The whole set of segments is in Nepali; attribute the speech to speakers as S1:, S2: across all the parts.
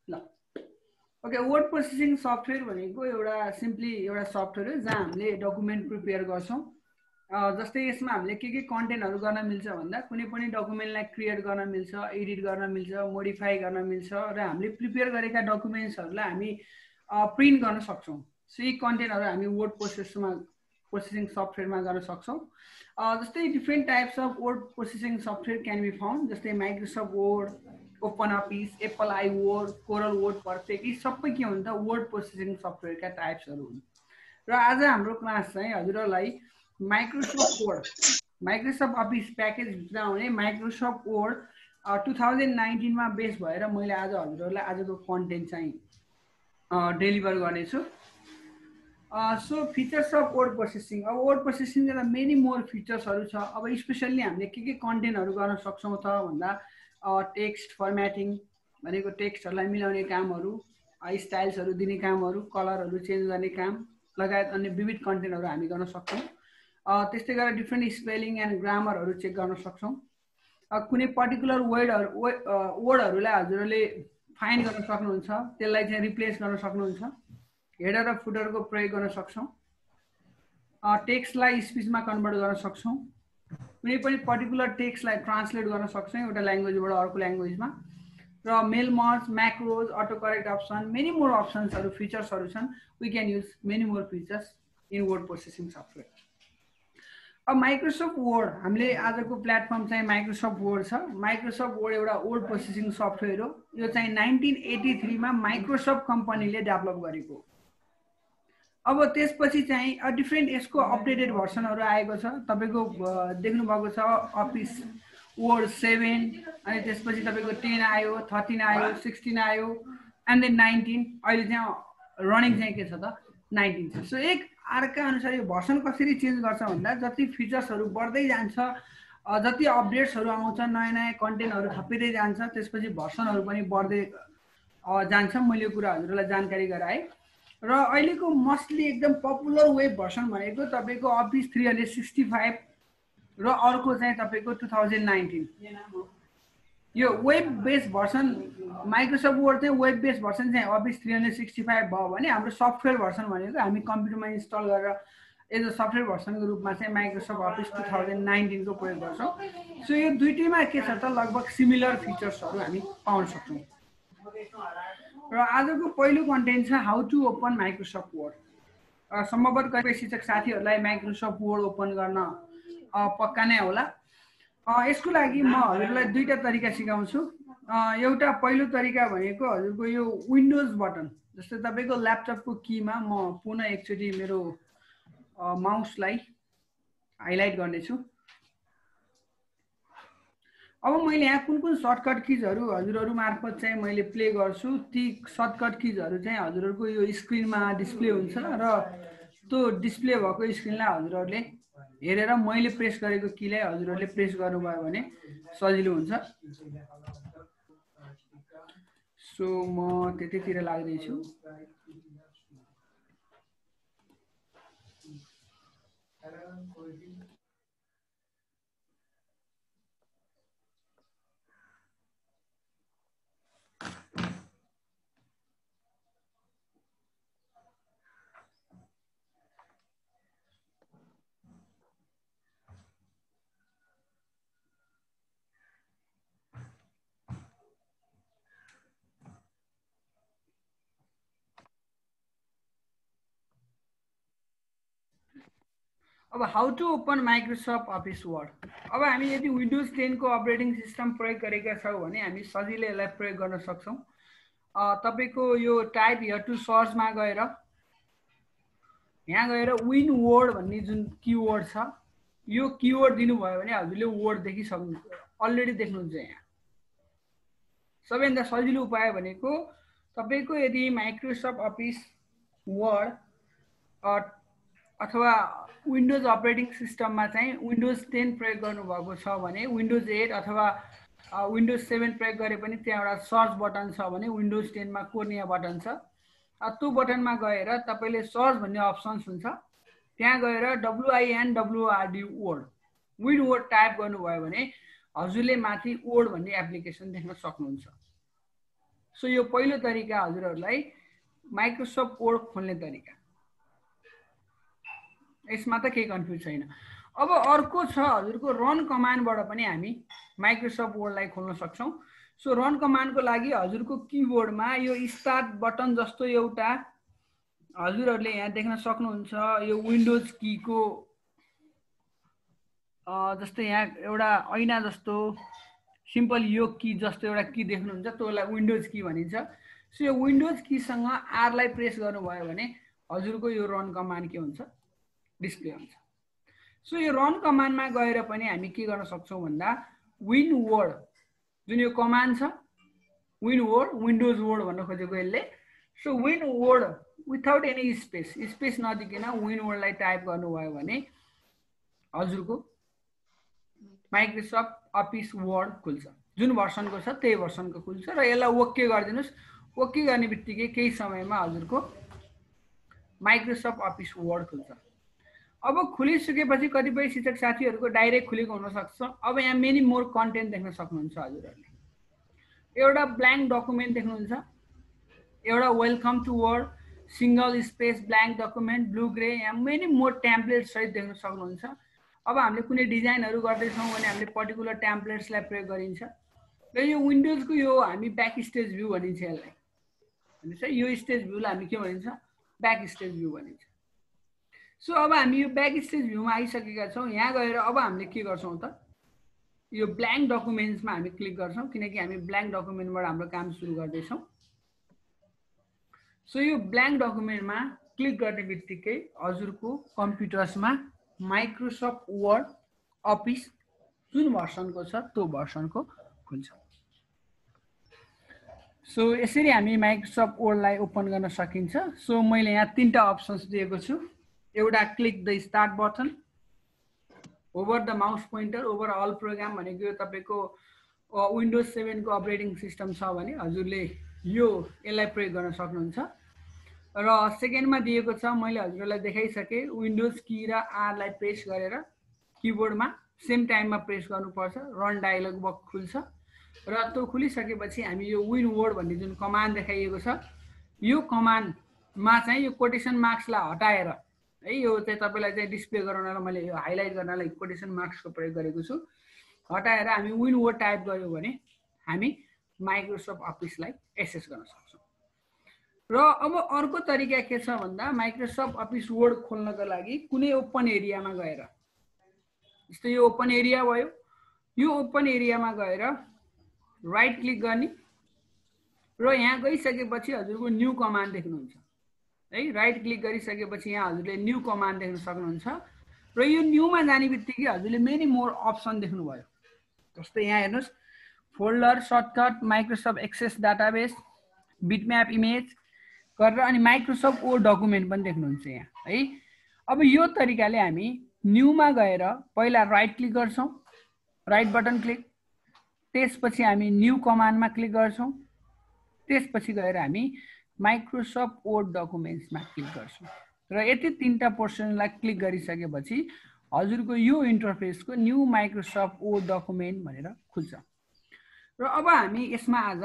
S1: ल ओके, वर्ड प्रोसेसिङ सफ्टवेयर भनेको एउटा सिम्पली एउटा सफ्टवेयर हो जहाँ हामीले डकुमेन्ट प्रिपेयर गर्छौँ। जस्तै यसमा हामीले के कन्टेन्टहरू गर्न मिल्छ भन्दा कुनै पनि डकुमेन्टलाई क्रिएट गर्न मिल्छ, एडिट गर्न मिल्छ, मोडिफाई गर्न मिल्छ र हामीले प्रिपेयर गरेका डकुमेन्ट्सहरूलाई हामी प्रिन्ट गर्न सक्छौँ। सो यी कन्टेन्टहरू हामी वर्ड प्रोसेसिङ सफ्टवेयरमा गर्न सक्छौँ। जस्तै different types of word processing software can be found, जस्तै Microsoft Word, open office, Apple I Word, Corel WordPerfect, यी सबै के हुन्छ वर्ड प्रोसेसिङ सफ्टवेयरका टाइप्सहरू हुन्। र आज हाम्रो क्लास चाहिँ हजुरहरूलाई Microsoft Word, Microsoft Office package भित्र आउने माइक्रोसफ्ट वर्ड 2019 मा बेस भएर मैले आज हजुरहरूलाई आजको कन्टेन्ट चाहिँ डेलिभर गर्नेछु। So features of word processing. अब वर्ड प्रोसेसिङमा मेनी मोर फिचर्सहरू छ। अब स्पेसल्ली हामीले के कन्टेन्टहरू गर्न सक्छौँ त भन्दा टेक्स्ट फर्मेटिङ भनेको टेक्स्टहरूलाई मिलाउने कामहरू, स्टाइल्सहरू दिने कामहरू, कलरहरू चेन्ज गर्ने काम लगायत अन्य विविध कन्टेन्टहरू हामी गर्न सक्छौँ। त्यस्तै गरेर डिफ्रेन्ट स्पेलिङ एन्ड ग्रामरहरू चेक गर्न सक्छौँ। कुनै पर्टिकुलर वर्डहरूलाई हजुरहरूले फाइन्ड गर्न सक्नुहुन्छ, त्यसलाई चाहिँ रिप्लेस गर्न सक्नुहुन्छ। हेडर र फुटरको प्रयोग गर्न सक्छौँ। टेक्स्टलाई स्पिचमा कन्भर्ट गर्न सक्छौँ। कुनै पनि पर्टिकुलर टेक्स्टलाई ट्रान्सलेट गर्न सक्छौँ एउटा ल्याङ्ग्वेजबाट अर्को ल्याङ्ग्वेजमा। र mail merge, macros, autocorrect option, many more अप्सन्सहरू फिचर्सहरू छन्। We can use many more features in word processing software. अब माइक्रोसफ्ट वर्ड, हामीले आजको प्लेटफर्म चाहिँ माइक्रोसफ्ट वर्ड छ। माइक्रोसफ्ट वर्ड एउटा वर्ड प्रोसेसिङ सफ्टवेयर हो। यो चाहिँ 1983 मा माइक्रोसफ्ट कम्पनीले डेभलप गरेको। अब त्यसपछि चाहिँ डिफ्रेन्ट यसको अपडेटेड भर्सनहरू आएको छ। तपाईँको देख्नुभएको छ अफिस वर्ड 7, अनि त्यसपछि तपाईँको 10 आयो, 13 आयो, 16 आयो, एन्ड देन 19। अहिले चाहिँ रनिङ चाहिँ के छ त 19 छ। सो एक अर्का अनुसार यो भर्सन कसरी चेन्ज गर्छ भन्दा जति फिचर्सहरू बढ्दै जान्छ, जति अपडेट्सहरू आउँछ, नयाँ नयाँ कन्टेन्टहरू थपिँदै जान्छ, त्यसपछि भर्सनहरू पनि बढ्दै जान्छ। मैले यो कुरा हजुरहरूलाई जानकारी गराएँ। र अहिलेको मोस्टली एकदम पपुलर वेब भर्सन भनेको तपाईँको अफिस 365 र अर्को चाहिँ तपाईँको 2019। यो web based version Microsoft Word चाहिँ वेब बेस्ड भर्सन चाहिँ अफिस 365 भयो भने हाम्रो सफ्टवेयर भर्सन भनेको हामी कम्प्युटरमा इन्स्टल गरेर एज अ सफ्टवेयर भर्सनको रूपमा चाहिँ माइक्रोसफ्ट अफिस 2019 को प्रयोग गर्छौँ। सो यो दुईटैमा के छ त लगभग सिमिलर फिचर्सहरू हामी पाउन सक्छौँ। र आजको पहिलो कन्टेन्ट छ how to open Microsoft Word. सम्भवतः कतिपय शिक्षक साथीहरूलाई माइक्रोसफ्ट वर्ड ओपन गर्न पक्का नै होला। यसको लागि म हजुरलाई दुईटा तरिका सिकाउँछु। एउटा पहिलो तरिका भनेको हजुरको यो विन्डोज बटन, जस्तै तपाईँको ल्यापटपको कीमा म पुनः एकचोटि मेरो माउसलाई हाइलाइट गर्नेछु। अब मैले यहाँ कुन कुन सर्टकट किजहरू हजुरहरू मार्फत चाहिँ मैले प्ले गर्छु, ती सर्टकट किजहरू चाहिँ हजुरहरूको यो स्क्रिनमा डिस्प्ले हुन्छ र त्यो डिस्प्ले भएको स्क्रिनलाई हजुरहरूले हेरेर मैले प्रेस गरेको कीलाई हजुरहरूले प्रेस गर्नुभयो भने सजिलो हुन्छ। सो म त्यतैतिर लाग्दैछु। अब how to open Microsoft Office Word. अब हामी यदि विन्डोज 10 को अपरेटिङ सिस्टम प्रयोग गरेका छौँ भने हामी सजिलै यसलाई प्रयोग गर्न सक्छौँ। तपाईँको यो टाइप हियर टु सर्चमा गएर यहाँ गएर विन वर्ड भन्ने जुन किवर्ड छ, यो किवर्ड दिनुभयो भने हजुरले वर्ड देखिसक्नुहुन्छ, अलरेडी देख्नुहुन्छ। यहाँ सबैभन्दा सजिलो उपाय भनेको तपाईँको यदि माइक्रोसफ्ट अफिस वर्ड अथवा विन्डोज अपरेटिङ सिस्टममा चाहिँ विन्डोज 10 प्रयोग गर्नुभएको छ भने विन्डोज 8 अथवा विन्डोज 7 प्रयोग गरे पनि त्यहाँ एउटा सर्च बटन छ भने विन्डोज 10 मा कोर्निया बटन छ। त्यो बटनमा गएर तपाईँले सर्च भन्ने अप्सन्स हुन्छ, त्यहाँ गएर WINWORD Word win word type गर्नुभयो भने हजुरले माथि वर्ड भन्ने एप्लिकेसन देख्न सक्नुहुन्छ। सो यो पहिलो तरिका हजुरहरूलाई माइक्रोसफ्ट वर्ड खोल्ने तरिका, यसमा त केही कन्फ्युज छैन। अब अर्को छ हजुरको रन कमान्डबाट पनि हामी माइक्रोसफ्ट वर्डलाई खोल्न सक्छौं। सो रन कमान्डको लागि हजुरको किबोर्डमा यो स्टार्ट बटन जस्तो एउटा हजुरहरूले यहाँ देख्न सक्नुहुन्छ, यो विन्डोज कीको जस्तै यहाँ एउटा ऐना जस्तो सिम्पल यो की जस्तो एउटा की देख्नुहुन्छ, त्यसलाई विन्डोज की भनिन्छ। सो यो विन्डोज कीसँग आरलाई प्रेस गर्नुभयो भने हजुरको यो रन कमान्ड के हुन्छ, डिस्प्ले हुन्छ। सो यो रन कमान्डमा गएर पनि हामी के गर्न सक्छौं भन्दा विन वर्ड जुन यो कमान्ड छ, विन वर्ड विन्डोज वर्ड भन्न खोजेको यसले। So win word without any space नदिकन विन वर्डलाई टाइप गर्नुभयो भने हजुरको माइक्रोसफ्ट अफिस वर्ड खुल्छ। जुन भर्सनको छ त्यही भर्सनको खुल्छ र यसलाई ओके गरिदिनुस्। ओके गर्ने बित्तिकै केही समयमा हजुरको माइक्रोसफ्ट अफिस वर्ड खुल्छ। अब खुलिसकेपछि कतिपय शिक्षक साथीहरूको डाइरेक्ट खुलेको हुन सक्छ। अब यहाँ मेनी मोर कन्टेन्ट देख्न सक्नुहुन्छ हजुरहरूले। एउटा ब्ल्याङ्क डकुमेन्ट देख्नुहुन्छ, एउटा welcome to Word, single space blank document, blue grey, यहाँ मेनी मोर टेम्प्लेट सहित देख्न सक्नुहुन्छ। अब हामीले कुनै डिजाइनहरू गर्दैछौँ भने हामीले पर्टिकुलर टेम्प्लेट्सलाई प्रयोग गरिन्छ र यो विन्डोजको यो हामी ब्याक स्टेज भ्यू भनिन्छ। यसलाई भनिन्छ यो स्टेज भ्यूलाई हामी के भनिन्छ, ब्याक स्टेज भ्यू भनिन्छ। सो अब हामी यो ब्याक स्टेज भ्यूमा आइसकेका छौँ। यहाँ गएर अब हामीले के गर्छौँ त, यो ब्ल्याङ्क डकुमेन्ट्समा हामी क्लिक गर्छौँ किनकि हामी ब्ल्याङ्क डकुमेन्टबाट हाम्रो काम सुरु गर्दैछौँ। सो यो ब्ल्याङ्क डकुमेन्टमा क्लिक गर्ने बित्तिकै हजुरको कम्प्युटर्समा माइक्रोसफ्ट वर्ड अफिस जुन भर्सनको छ त्यो भर्सनको खुल्छ। सो यसरी हामी माइक्रोसफ्ट वर्डलाई ओपन गर्न सकिन्छ। सो मैले यहाँ तीनटा अप्सन्स दिएको छु। एउटा click the start button, over the mouse pointer, over all program भनेको यो तपाईँको विन्डोज 7 को अपरेटिङ सिस्टम छ भने हजुरले यसलाई प्रयोग गर्न सक्नुहुन्छ। र सेकेन्डमा दिएको छ, मैले हजुरलाई देखाइसकेँ, विन्डोज की र आरलाई प्रेस गरेर किबोर्डमा सेम टाइममा प्रेस गर्नुपर्छ, रन डायलग बक्स खुल्छ र त्यो खुलिसकेपछि हामी यो विन वर्ड भन्ने जुन कमान्ड देखाइएको छ यो कमान्डमा चाहिँ यो कोटेसन मार्क्सलाई हटाएर है, यो चाहिँ तपाईँलाई चाहिँ डिस्प्ले गराउनलाई मैले यो हाइलाइट गर्नलाई कोटेसन मार्क्सको प्रयोग गरेको छु, हटाएर हामी विन वर्ड टाइप गर्यो भने हामी माइक्रोसफ्ट अफिसलाई एक्सेस गर्न सक्छौँ। र अब अर्को तरिका के छ भन्दा माइक्रोसफ्ट अफिस वर्ड खोल्नको लागि कुनै ओपन एरियामा गएर, जस्तै यो ओपन एरिया भयो, यो ओपन एरियामा गएर राइट क्लिक गर्ने र यहाँ गइसकेपछि हजुरको न्यू कमान्ड देख्नुहुन्छ है। राइट क्लिक गरिसकेपछि यहाँ हजुरले न्यू कमान्ड देख्न सक्नुहुन्छ र यो न्यूमा जाने बित्तिकै हजुरले मेनी मोर अप्सन देख्नुभयो। जस्तै यहाँ हेर्नुहोस्, folder, shortcut, Microsoft Access database, bitmap image गरेर अनि माइक्रोसफ्ट वर्ड डकुमेन्ट पनि देख्नुहुन्छ यहाँ है। अब यो तरिकाले हामी न्यूमा गएर पहिला राइट क्लिक गर्छौँ, राइट बटन क्लिक, त्यसपछि हामी न्यू कमान्डमा क्लिक गर्छौँ, त्यसपछि गएर हामी माइक्रोसफ्ट वर्ड डकुमेन्ट्समा क्लिक गर्छौँ र यति तीनटा पोर्सनलाई क्लिक गरिसकेपछि हजुरको यो इन्टरफेसको न्यू माइक्रोसफ्ट वर्ड डकुमेन्ट भनेर खुल्छ। र अब हामी यसमा आज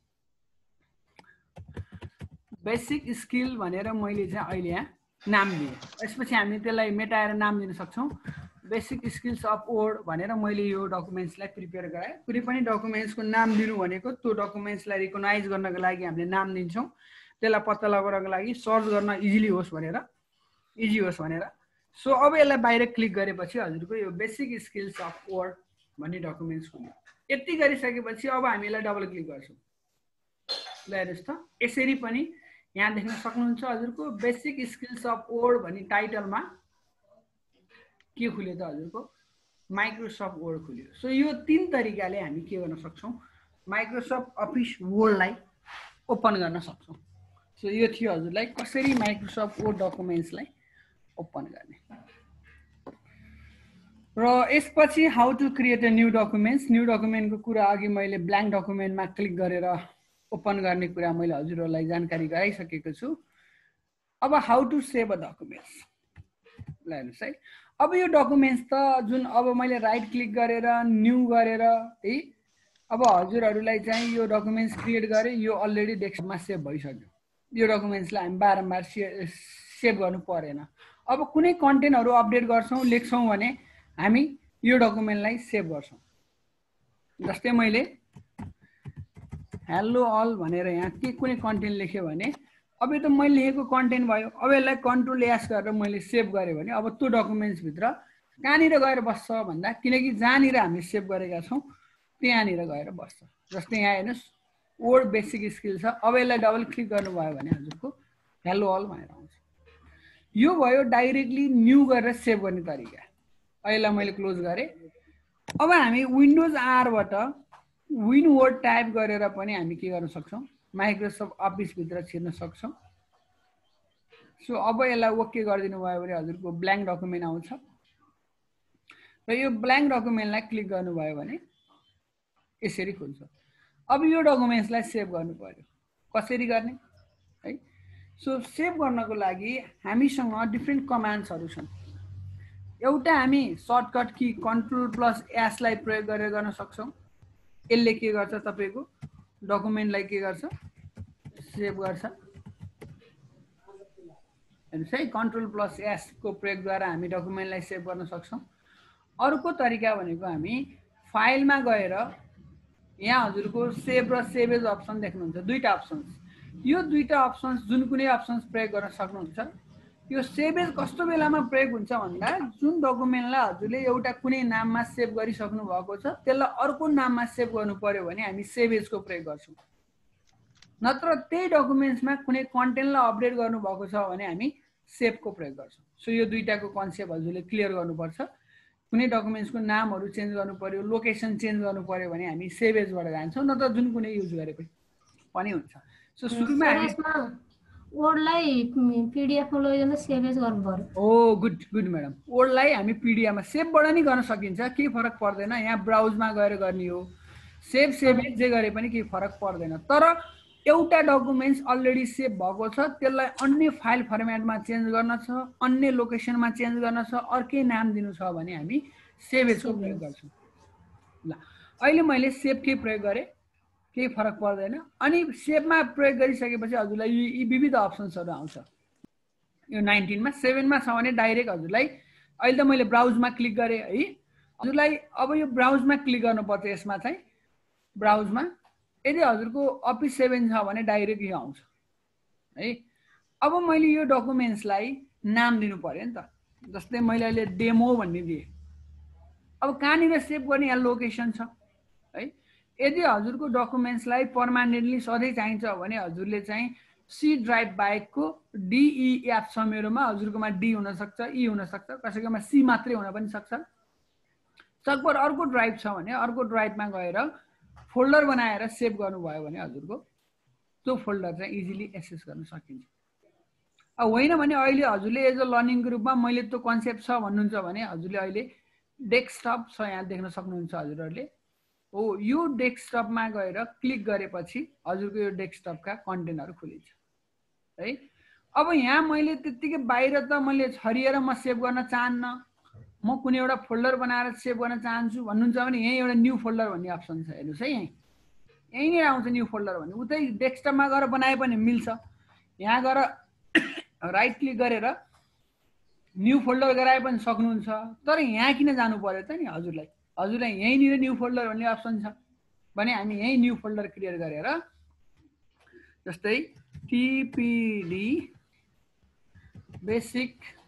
S1: बेसिक स्किल भनेर मैले चाहिँ अहिले यहाँ नाम दिएँ। यसपछि हामी त्यसलाई मेटाएर नाम दिन सक्छौँ। बेसिक स्किल्स अफ वर्ड भनेर मैले यो डकुमेन्ट्सलाई प्रिपेयर गराएँ। कुनै पनि डकुमेन्ट्सको नाम दिनु भनेको त्यो डकुमेन्ट्सलाई रिकगनाइज गर्नको लागि हामीले नाम दिन्छौँ, त्यसलाई पत्ता लगाउनको लागि सर्च गर्न इजी होस् भनेर। सो अब यसलाई बाहिर क्लिक गरेपछि हजुरको यो बेसिक स्किल्स अफ वर्ड भन्ने डकुमेन्ट्स हुने। यति गरिसकेपछि अब हामी यसलाई डबल क्लिक गर्छौँ। ल हेर्नुहोस् त, यसरी पनि यहाँ देख्न सक्नुहुन्छ हजुरको बेसिक स्किल्स अफ वर्ड भन्ने टाइटलमा के खुल्यो त हजुरको माइक्रोसफ्ट वर्ड खुल्यो। सो यो तीन तरिकाले हामी के गर्न सक्छौँ, माइक्रोसफ्ट अफिस वर्डलाई ओपन गर्न सक्छौँ। सो यो थियो हजुरलाई कसरी माइक्रोसफ्ट वर्ड डकुमेन्ट्सलाई ओपन गर्ने। र यसपछि how to create a new documents, new डकुमेन्टको कुरा अघि मैले ब्ल्याङ्क डकुमेन्टमा क्लिक गरेर ओपन गर्ने कुरा मैले हजुरहरूलाई जानकारी गराइसकेको छु। अब how to save a documents, ल हेर्नुहोस् है। अब यो डकुमेन्ट्स त जुन अब मैले राइट क्लिक गरेर न्यू गरेर है, अब हजुरहरूलाई चाहिँ यो डकुमेन्ट्स क्रिएट गरे, यो अलरेडी डेस्कटपमा सेभ भइसक्यो। यो डकुमेन्ट्सलाई हामी बारम्बार सेभ गर्नु परेन। अब कुनै कन्टेन्टहरू अपडेट गर्छौँ लेख्छौँ भने हामी यो डकुमेन्टलाई सेभ गर्छौँ। जस्तै मैले हेलो अल भनेर यहाँ के कुनै कन्टेन्ट लेखेँ भने अब यो त मैले लेखेको कन्टेन्ट भयो। अब यसलाई कन्ट्रोल एस गरेर मैले सेभ गरेँ भने अब त्यो डकुमेन्ट्सभित्र कहाँनिर गएर बस्छ भन्दा, किनकि जहाँनिर हामी सेभ गरेका छौँ त्यहाँनिर गएर बस्छ। जस्तै यहाँ हेर्नुहोस् वर्ड बेसिक स्किल छ। अब यसलाई डबल क्लिक गर्नुभयो भने हजुरको हेलो अल भनेर आउँछ। यो भयो डाइरेक्टली न्यू गरेर सेभ गर्ने तरिका। अहिले मैले क्लोज गरेँ। अब हामी विन्डोज आरबाट विन वर्ड टाइप गरेर पनि हामी के गर्न सक्छौँ, माइक्रोसफ्ट अफिसभित्र छिर्न सक्छौँ। सो अब यसलाई ओके गरिदिनु भयो भने हजुरको ब्ल्याङ्क डकुमेन्ट आउँछ र यो ब्ल्याङ्क डकुमेन्टलाई क्लिक गर्नुभयो भने यसरी खुल्छ। अब यो डकुमेन्ट्सलाई सेभ गर्नु पर्यो। कसरी गर्ने है? सो सेभ गर्नको लागि हामीसँग डिफ्रेन्ट कमान्ड्सहरू छन्। एउटा हामी सर्टकट की कन्ट्रोल+S लाई प्रयोग गरेर गर्न सक्छौँ। यसले के गर्छ, तपाईको डकुमेन्टलाई के गर्छ, सेभ गर्छ। हेर्नुस् है, कन्ट्रोल+S को प्रयोगद्वारा हामी डकुमेन्टलाई सेभ गर्न सक्छौँ। अर्को तरिका भनेको हामी फाइलमा गएर यहाँ हजुरको सेभ र सेभ एज अप्सन देख्नुहुन्छ, दुईटा अप्सन्स। यो दुईटा अप्सन्स जुन कुनै अप्सन्स प्रयोग गर्न सक्नुहुन्छ। यो सेभ एज कस्तो बेलामा प्रयोग हुन्छ भन्दा जुन डकुमेन्टलाई हजुरले एउटा कुनै नाममा सेभ गरिसक्नु भएको छ त्यसलाई अर्को नाममा सेभ गर्नु पर्यो भने हामी सेभ एजको प्रयोग गर्छौँ। नत्र त्यही डकुमेन्ट्समा कुनै कन्टेन्टलाई अपडेट गर्नु भएको छ भने हामी सेभको प्रयोग गर्छौँ। सो यो दुईटाको कन्सेप्ट हजुरले क्लियर गर्नुपर्छ। कुनै डकुमेन्ट्सको नामहरू चेन्ज गर्नु पर्यो, लोकेसन चेन्ज गर्नु पर्यो भने हामी सेभ एजबाट जान्छौँ, नत्र जुन कुनै युज गरे पनि हुन्छ। सो सुरुमा
S2: वर्डलाई पीडीएफमा लैजान सेभ एज गर्नु पर्यो।
S1: ओ गुड म्याडम। वर्डलाई हामी पीडीएफमा सेभबाट नि गर्न सकिन्छ, केही फरक पर्दैन। यहाँ ब्राउजमा गएर गर्ने हो, सेभ एज जे गरे पनि केही फरक पर्दैन। तर एउटा डकुमेन्ट्स अलरेडी सेभ भएको छ, त्यसलाई अन्य फाइल फर्मेटमा चेन्ज गर्न छ, अन्य लोकेसनमा चेन्ज गर्न छ, अर्कै नाम दिनु छ भने हामी सेभ एजको प्रयोग गर्छौँ। ल अहिले मैले सेभ के प्रयोग गरेँ, केही फरक पर्दैन। अनि सेभमा प्रयोग गरिसकेपछि हजुरलाई यी विविध अप्सन्सहरू आउँछ। यो 19 मा 7 मा छ भने डाइरेक्ट हजुरलाई अहिले त मैले ब्राउजमा क्लिक गरेँ है, हजुरलाई अब यो ब्राउजमा क्लिक गर्नुपर्छ। यसमा चाहिँ ब्राउजमा यदि हजुरको अफिस 7 छ भने डाइरेक्ट यो आउँछ है। अब मैले यो डकुमेन्ट्सलाई नाम दिनु पर्यो नि त। जस्तै मैले अहिले डेमो भन्ने दिएँ। अब कहाँनिर सेभ गर्ने यहाँ लोकेसन छ है। यदि हजुरको डकुमेन्ट्सलाई पर्मानेन्टली सधैँ चाहिन्छ भने हजुरले चाहिँ सी ड्राइभ बाहेकको डिई एप छ मेरोमा, हजुरकोमा डी हुनसक्छ, ई हुनसक्छ, कसैकोमा सी मात्रै हुन पनि सक्छ। सकभर अर्को ड्राइभ छ भने अर्को ड्राइभमा गएर फोल्डर बनाएर सेभ गर्नुभयो भने हजुरको त्यो फोल्डर चाहिँ इजिली एक्सेस गर्न सकिन्छ। अब होइन भने अहिले हजुरले एज अ लर्निङ ग्रुपमा मैले त्यो कन्सेप्ट छ भन्नुहुन्छ भने हजुरले अहिले डेस्कटप छ यहाँ देख्न सक्नुहुन्छ हजुरहरूले। हो, यो डेस्कटपमा गएर क्लिक गरेपछि हजुरको यो डेस्कटपका कन्टेन्टहरू खुलिन्छ है। अब यहाँ मैले त्यत्तिकै बाहिर त मैले छरिएर म सेभ गर्न चाहन्न, म कुनै एउटा फोल्डर बनाएर सेभ गर्न चाहन्छु भन्नुहुन्छ भने यही एउटा न्यू फोल्डर भन्ने अप्सन छ। हेर्नुहोस् है, यहीँ नै आउँछ न्यू फोल्डर भन्ने। उतै डेस्कटपमा गएर बनाए पनि मिल्छ। यहाँ गएर राइट क्लिक गरेर न्यू फोल्डर गराए पनि सक्नुहुन्छ। तर यहाँ किन जानु पर्यो त नि हजुरलाई यहीँनिर न्यू फोल्डर भन्ने अप्सन छ भने हामी यहीँ न्यू फोल्डर क्रिएट गरेर जस्तै टिपिडी बेसिक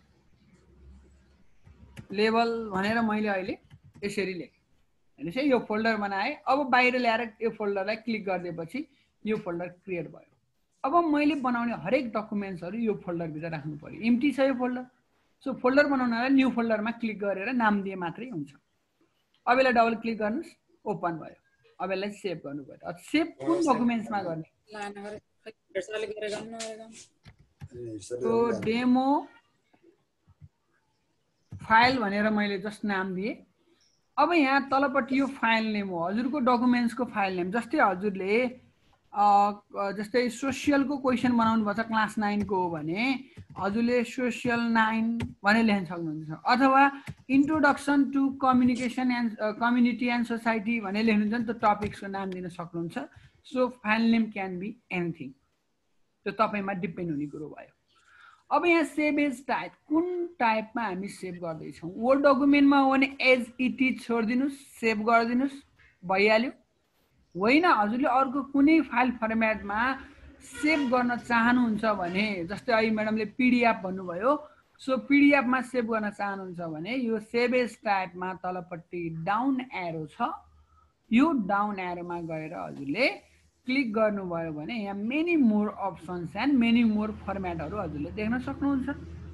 S1: लेभल भनेर मैले अहिले यसरी लेखेँ। हेर्नुहोस् है, यो फोल्डर बनाएँ। अब बाहिर ल्याएर यो फोल्डरलाई क्लिक गरिदिएपछि यो फोल्डर क्रिएट भयो। अब मैले बनाउने हरेक डकुमेन्ट्सहरू यो फोल्डरभित्र राख्नु पर्यो। एम्प्टी छ यो फोल्डर। सो फोल्डर बनाउनलाई न्यू फोल्डरमा क्लिक गरेर नाम दिए मात्रै हुन्छ। अब यसलाई डबल क्लिक गर्नुहोस्, ओपन भयो। अब यसलाई सेभ गर्नु पर्यो। अब सेभ कुन डकुमेन्ट्समा गर्ने, डेमो फाइल भनेर मैले जस्ट नाम दिएँ। अब यहाँ तलपट्टि यो फाइल नेम हो हजुरको डकुमेन्ट्सको फाइल नेम। जस्तै हजुरले जस्तै सोसियलको क्वेसन बनाउनु पर्छ क्लास 9 को हो भने हजुरले सोसियल 9 भने लेख्न सक्नुहुन्छ अथवा introduction to communication and community and society भने लेख्नुहुन्छ नि त टपिक्सको नाम दिन सक्नुहुन्छ so file name can be anything त्यो तपाईमा डिपेन्ड हुने कुरो भयो अब यहाँ सेभ एज टाइप कुन टाइपमा हामी सेभ गर्दैछौँ वर्ड डकुमेन्टमा हो भने एज इट इज छोडिदिनुस् सेभ गरिदिनुस् भइहाल्यो होइन हजुरले अर्को कुनै फाइल फर्मेटमा सेभ गर्न चाहनुहुन्छ भने जस्तै अहिले म्याडमले पीडीएफ भन्नुभयो सो पीडीएफमा सेभ गर्न चाहनुहुन्छ भने यो सेभ एज टाइपमा तलपट्टि डाउन एरो छ यो डाउन एरोमा गएर हजुरले क्लिक गर्नुभयो भने यहाँ many more options and many more फर्मेटहरु हजुरले देख्न सक्नुहुन्छ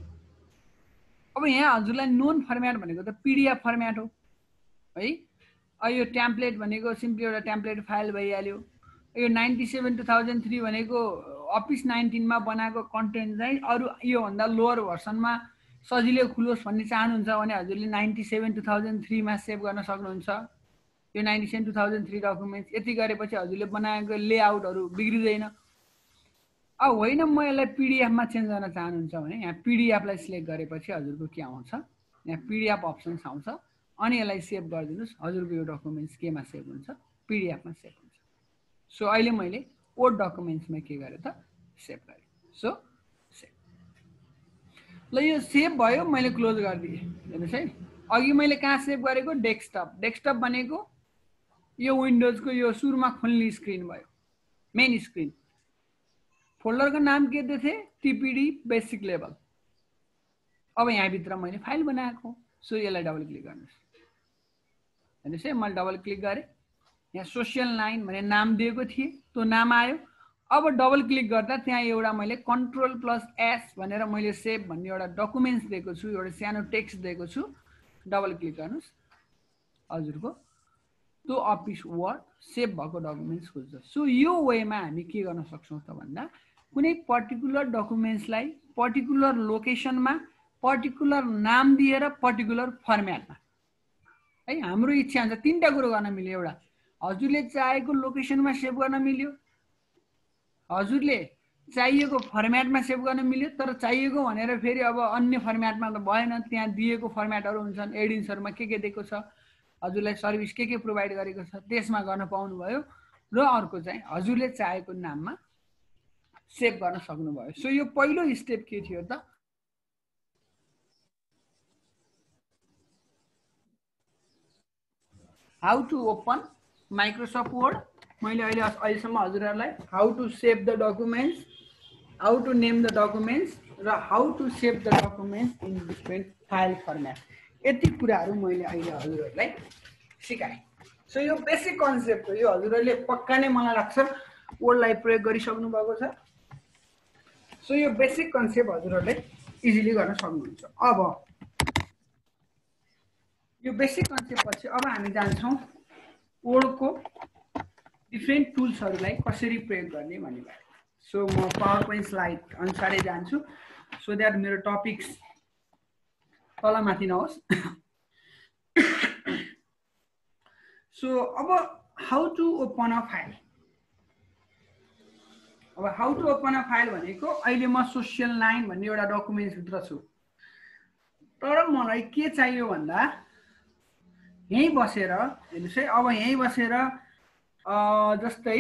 S1: अब यहाँ हजुरलाई नोन फर्मेट भनेको त पीडीएफ फर्मेट हो है यो टेम्प्लेट भनेको सिम्पली एउटा टेम्प्लेट फाइल भइहाल्यो यो 97/2003 भनेको अफिस 19 मा बनाएको कन्टेन्ट चाहिँ अरु यो भन्दा लोअर भर्सनमा सजिलै खुलोस् भन्ने चाहनुहुन्छ भने हजुरले 97/2003 मा सेभ गर्न सक्नुहुन्छ यो 97/2003 डकुमेन्ट यति गरेपछि हजुरले बनाएको लेआउटहरु बिग्रिदैन होइन म यसलाई पीडीएफ मा चेन्ज गर्न चाहनुहुन्छ भने यहाँ पीडीएफ लाई सिलेक्ट गरेपछि हजुरको के आउँछ यहाँ पीडीएफ अप्सन्स आउँछ अनि यसलाई सेभ गरिदिनुस् हजुरको यो डकुमेन्ट्स केमा सेभ हुन्छ पीडीएफ मा सेभ हुन्छ सो अहिले मैले वर्ड डकुमेन्ट्समा के गरे त सेभ गरे सो सेभ ल यो सेभ भयो मैले क्लोज गर्दिए हेर्नुस् है अघि मैले कहाँ सेभ गरेको डेस्कटप भनेको यो विन्डोजको यो सुरुमा खुल्ने स्क्रिन भयो मेन स्क्रिन फोल्डरको नाम के दिए टीपीडी बेसिक लेभल अब यहाँ भित्र मैले फाइल बनाएको सो यसलाई डबल क्लिक गर्नुस् हेर्नुस् है मैले डबल क्लिक गरे यहाँ सोशल 9 भने नाम दिएको थिए त्यो नाम आयो अब डबल क्लिक गर्दा त्यहाँ एउटा मैले Ctrl+S भनेर मैले सेभ भन्ने एउटा डकुमेन्ट्स दिएको छु एउटा सानो टेक्स्ट दिएको छु डबल क्लिक गर्नुस् हजुरको त्यो अफिस वर्ड सेभ भएको डकुमेन्ट्स खोज्छ सो यो वेमा हामी के गर्न सक्छौं त भन्दा कुनै पर्टिकुलर डकुमेन्ट्सलाई पर्टिकुलर लोकेसनमा पर्टिकुलर नाम दिएर पर्टिकुलर फर्मेटमा है हाम्रो इच्छा हुन्छ तीनटा कुरो गर्न मिल्यो एउटा हजुरले चाहेको लोकेसनमा सेभ गर्न मिल्यो हजुरले चाहिएको फर्मेटमा सेभ गर्न मिल्यो तर चाहिएको भनेर फेरि अब अन्य फर्मेटमा त भएन त्यहाँ दिएको फर्मेटहरु हुन्छन् एडिन्सहरुमा के दिएको छ हजुरलाई सर्भिस के प्रोवाइड गरेको छ त्यसमा गर्न पाउनु भयो र अर्को चाहिँ हजुरले चाहेको नाममा सेभ गर्न सक्नु भयो सो यो पहिलो स्टेप के थियो त how to open Microsoft Word मैले अहिलेसम्म हजुरहरुलाई how to save the documents how to name the documents र how to save the documents in different file format यति कुराहरु मैले अहिले हजुरहरुलाई सिकाए सो यो बेसिक कन्सेप्ट हो यो हजुरहरुले पक्का नै मलाई लाग्छ वर्डलाई प्रयोग गरिसक्नु भएको छ सो यो बेसिक कन्सेप्ट हजुरहरुले इजिली गर्न सक्नुहुन्छ अब यो बेसिक कन्सेप्ट पछि अब हामी जान्छौं वर्डको डिफरेन्ट टुल्सहरुलाई कसरी प्रयोग गर्ने भन्ने बारे सो म पावर पोइन्ट स्लाइड अनुसारै जान्छु सो दैट मेरो टपिक्स तलमाथि नहोस् सो अब how to open a file अब how to open a file भनेको अहिले म सोशल 9 भन्ने एउटा डकुमेन्ट्स भित्र छु तर मलाई के चाहियो भन्दा यही बसेर हेर्नुस् है अब यही बसेर जस्तै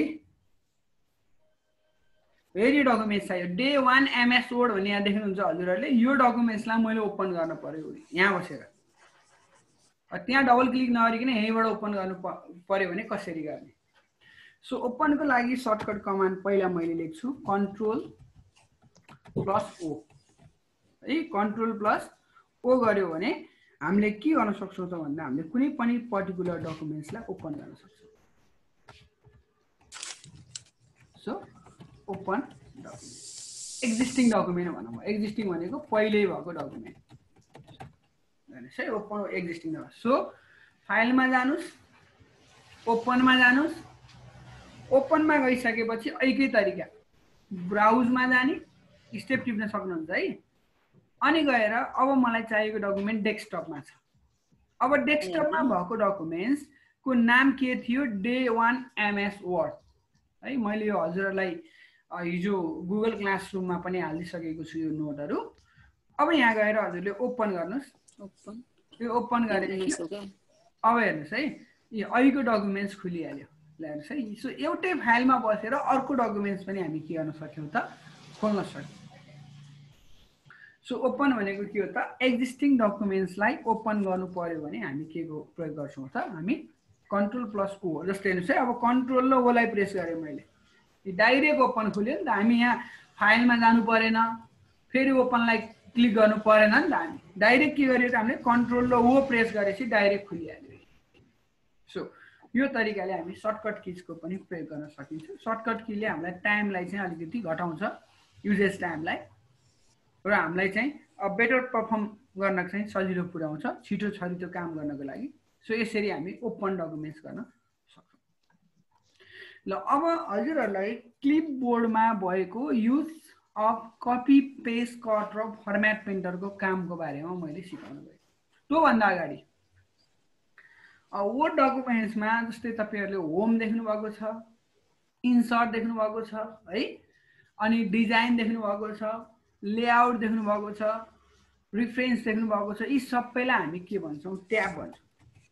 S1: भेरी डकुमेन्ट्स चाहियो डे 1 एमएस वर्ड भन्ने यहाँ देख्नुहुन्छ हजुरहरुले यो डकुमेन्ट्सलाई मैले ओपन गर्न पर्यो यहाँ बसेर त्यहाँ डबल क्लिक नगरिकन यहीबाट ओपन गर्नु पर्यो भने कसरी गर्ने सो ओपनको लागि सर्टकट कमान्ड पहिला मैले लेख्छु Ctrl+O है Ctrl+O गर्यो भने हामीले के गर्न सक्छौं त भन्दा हामीले कुनै पनि पर्टिकुलर डकुमेन्ट्सलाई ओपन गर्न सक्छौं so open document existing document भनौं एक्जिस्टिङ भनेको पहिल्यै भएको डकुमेन्ट हैन सही ओपन एक्जिस्टिङ डकुमेन्ट सो फाइलमा जानुस् ओपनमा जानुस् ओपनमा गइसकेपछि एकै तरिका ब्राउजमा जाने स्टेप टिप्न सक्नुहुन्छ है अनि गएर अब मलाई चाहिएको डकुमेन्ट डेस्कटपमा छ अब डेस्कटपमा भएको डकुमेन्ट्स को नाम के थियो डे 1 एमएस वर्ड है। मैले यो हजुरहरूलाई हिजो गुगल क्लासरुममा पनि हालिदिसकेको छु यो नोटहरू। अब यहाँ गएर हजुरले ओपन गर्नुहोस्। यो ओपन गरेपछि अब हेर्नुहोस् है, यो अहिलेको डकुमेन्ट्स खुलिहाल्यो। ल हेर्नुहोस् है, सो एउटै फाइलमा बसेर अर्को डकुमेन्ट्स पनि हामी के गर्न सक्यौँ त, खोल्न सक्यौँ। सो ओपन भनेको के हो त, एक्जिस्टिङ डकुमेन्ट्सलाई ओपन गर्नु पर्यो भने हामी के को प्रयोग गर्छौँ त, हामी Ctrl+O। जस्तै हेर्नुहोस् है, अब कन्ट्रोल र ओलाई प्रेस गरेँ मैले, डाइरेक्ट ओपन खुल्यो नि त। हामी यहाँ फाइलमा जानु परेन, फेरि ओपनलाई क्लिक गर्नु परेन नि त। हामी डाइरेक्ट के गर्यो त, हामीले कन्ट्रोल र ओ प्रेस गरेपछि डाइरेक्ट खुलिहाल्यो। सो यो तरिकाले हामी सर्टकट किजको पनि प्रयोग गर्न सकिन्छ। सर्टकट कीले हामीलाई टाइमलाई चाहिँ अलिकति घटाउँछ, युजेस टाइमलाई, र हामीलाई चाहिँ बेटर पर्फर्म गर्न चाहिँ सजिलो पुर्याउँछ, छिटो छरितो काम गर्नको लागि। सो यसरी हामी ओपन डकुमेन्ट्स गर्न सक्छौँ। ल अब हजुरहरूलाई क्लिपबोर्डमा भएको use of copy paste cut र फर्मेट प्रिन्टरको कामको बारेमा मैले सिकाउनु भयो। त्योभन्दा अगाडि वर्ड डकुमेन्ट्समा जस्तै तपाईँहरूले होम देख्नु भएको छ, इन्सर्ट देख्नु भएको छ है, अनि डिजाइन देख्नु भएको छ, लेआउट देख्नु भएको छ, रिफरेन्स देख्नु भएको छ। यी सबैलाई हामी के भन्छौँ, ट्याब भन्छौँ।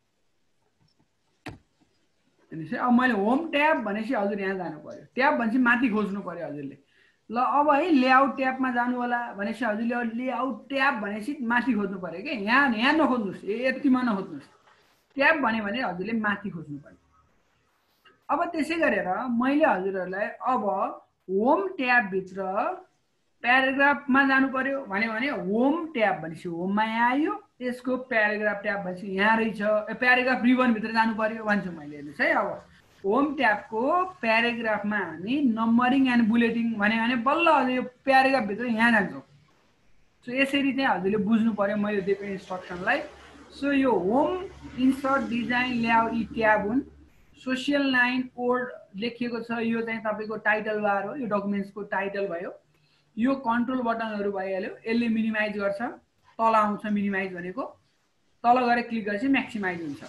S1: अब मैले होम ट्याब भनेपछि हजुर यहाँ जानु पर्यो, ट्याब भनेपछि माथि खोज्नु पर्यो हजुरले। ल अब है लेआउट ट्याबमा जानु होला भनेपछि हजुरले लेआउट ट्याब भनेपछि माथि खोज्नु पर्यो कि यहाँ नखोज्नुहोस्, यतिमा नखोज्नुहोस्। ट्याब भन्यो भने हजुरले माथि खोज्नु पर्यो। अब त्यसै गरेर मैले हजुरहरूलाई अब होम ट्याबभित्र प्याराग्राफमा जानु पर्यो भन्यो भने होम ट्याब भनेपछि होममा यहाँ आयो, यसको प्याराग्राफ ट्याब भनेपछि यहाँ रहेछ, प्याराग्राफ रिबनभित्र जानु पर्यो भन्छु मैले। हेर्नुहोस् है, अब होम ट्याबको प्याराग्राफमा हामी नम्बरिङ एन्ड बुलेटिङ भन्यो भने बल्ल हजुर यो प्याराग्राफभित्र यहाँ जान्छौँ। सो यसरी चाहिँ हजुरले बुझ्नु पर्यो मैले दिएको इन्स्ट्रक्सनलाई। सो यो होम, इन्सर्ट, डिजाइन, लेआउट यी ट्याब हुन्। सोसियल लाइन कोड लेखिएको छ, यो चाहिँ तपाईँको टाइटल बार हो, यो डकुमेन्ट्सको टाइटल भयो। यो कन्ट्रोल बटनहरू भइहाल्यो, यसले मिनिमाइज गर्छ, तल आउँछ मिनिमाइज भनेको, तल गएर क्लिक गरेपछि म्याक्सिमाइज हुन्छ।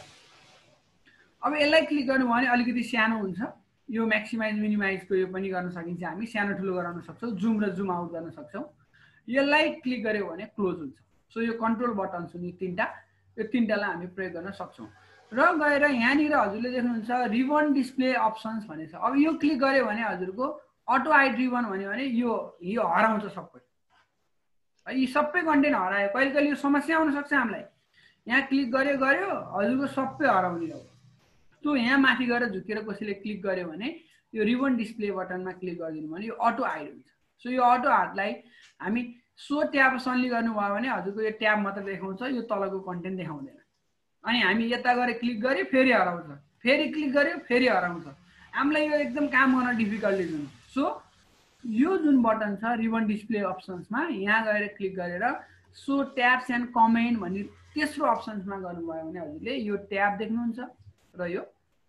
S1: अब यसलाई क्लिक गर्नु भने अलिकति सानो हुन्छ, यो म्याक्सिमाइज मिनिमाइजको यो पनि गर्न सकिन्छ, हामी सानो ठुलो गराउन सक्छौँ, जुम र जुम आउट गर्न सक्छौँ। यसलाई क्लिक गर्यो भने क्लोज हुन्छ। सो यो कन्ट्रोल बटन छ नि तीनटा, यो तीनटालाई हामी प्रयोग गर्न सक्छौँ। र गएर यहाँनिर हजुरले देख्नुहुन्छ रिबन डिस्प्ले अप्सन्स भन्ने छ। अब यो क्लिक गर्यो भने हजुरको अटो हाइड रिबन भन्यो भने यो हराउँछ सबै, यी सबै कन्टेन्ट हरायो। कहिले कहिले यो समस्या आउन सक्छ हामीलाई, यहाँ क्लिक गर्यो हजुरको सबै हराउने हो। त्यो यहाँ माथि गएर झुकेर कसैले क्लिक गर्यो भने यो रिबन डिस्प्ले बटनमा क्लिक गरिदिनु भने यो अटो हाइड हुन्छ। सो यो अटो हाइडलाई हामी सो ट्याब सन्ली गर्नुभयो भने हजुरको यो ट्याब मात्र देखाउँछ, यो तलको कन्टेन्ट देखाउँदैन। अनि हामी यता गएर क्लिक गर्यो फेरि हराउँछ, फेरि क्लिक गर्यो फेरि हराउँछ। हामीलाई यो एकदम काम गर्न डिफिकल्टी हुन्छ। सो यो जुन बटन छ रिबन डिस्प्ले अप्सन्समा, यहाँ गएर क्लिक गरेर सो ट्याब्स एन्ड कमेन्ट भन्ने तेस्रो अप्सन्समा गर्नुभयो भने हजुरले यो ट्याब देख्नुहुन्छ र यो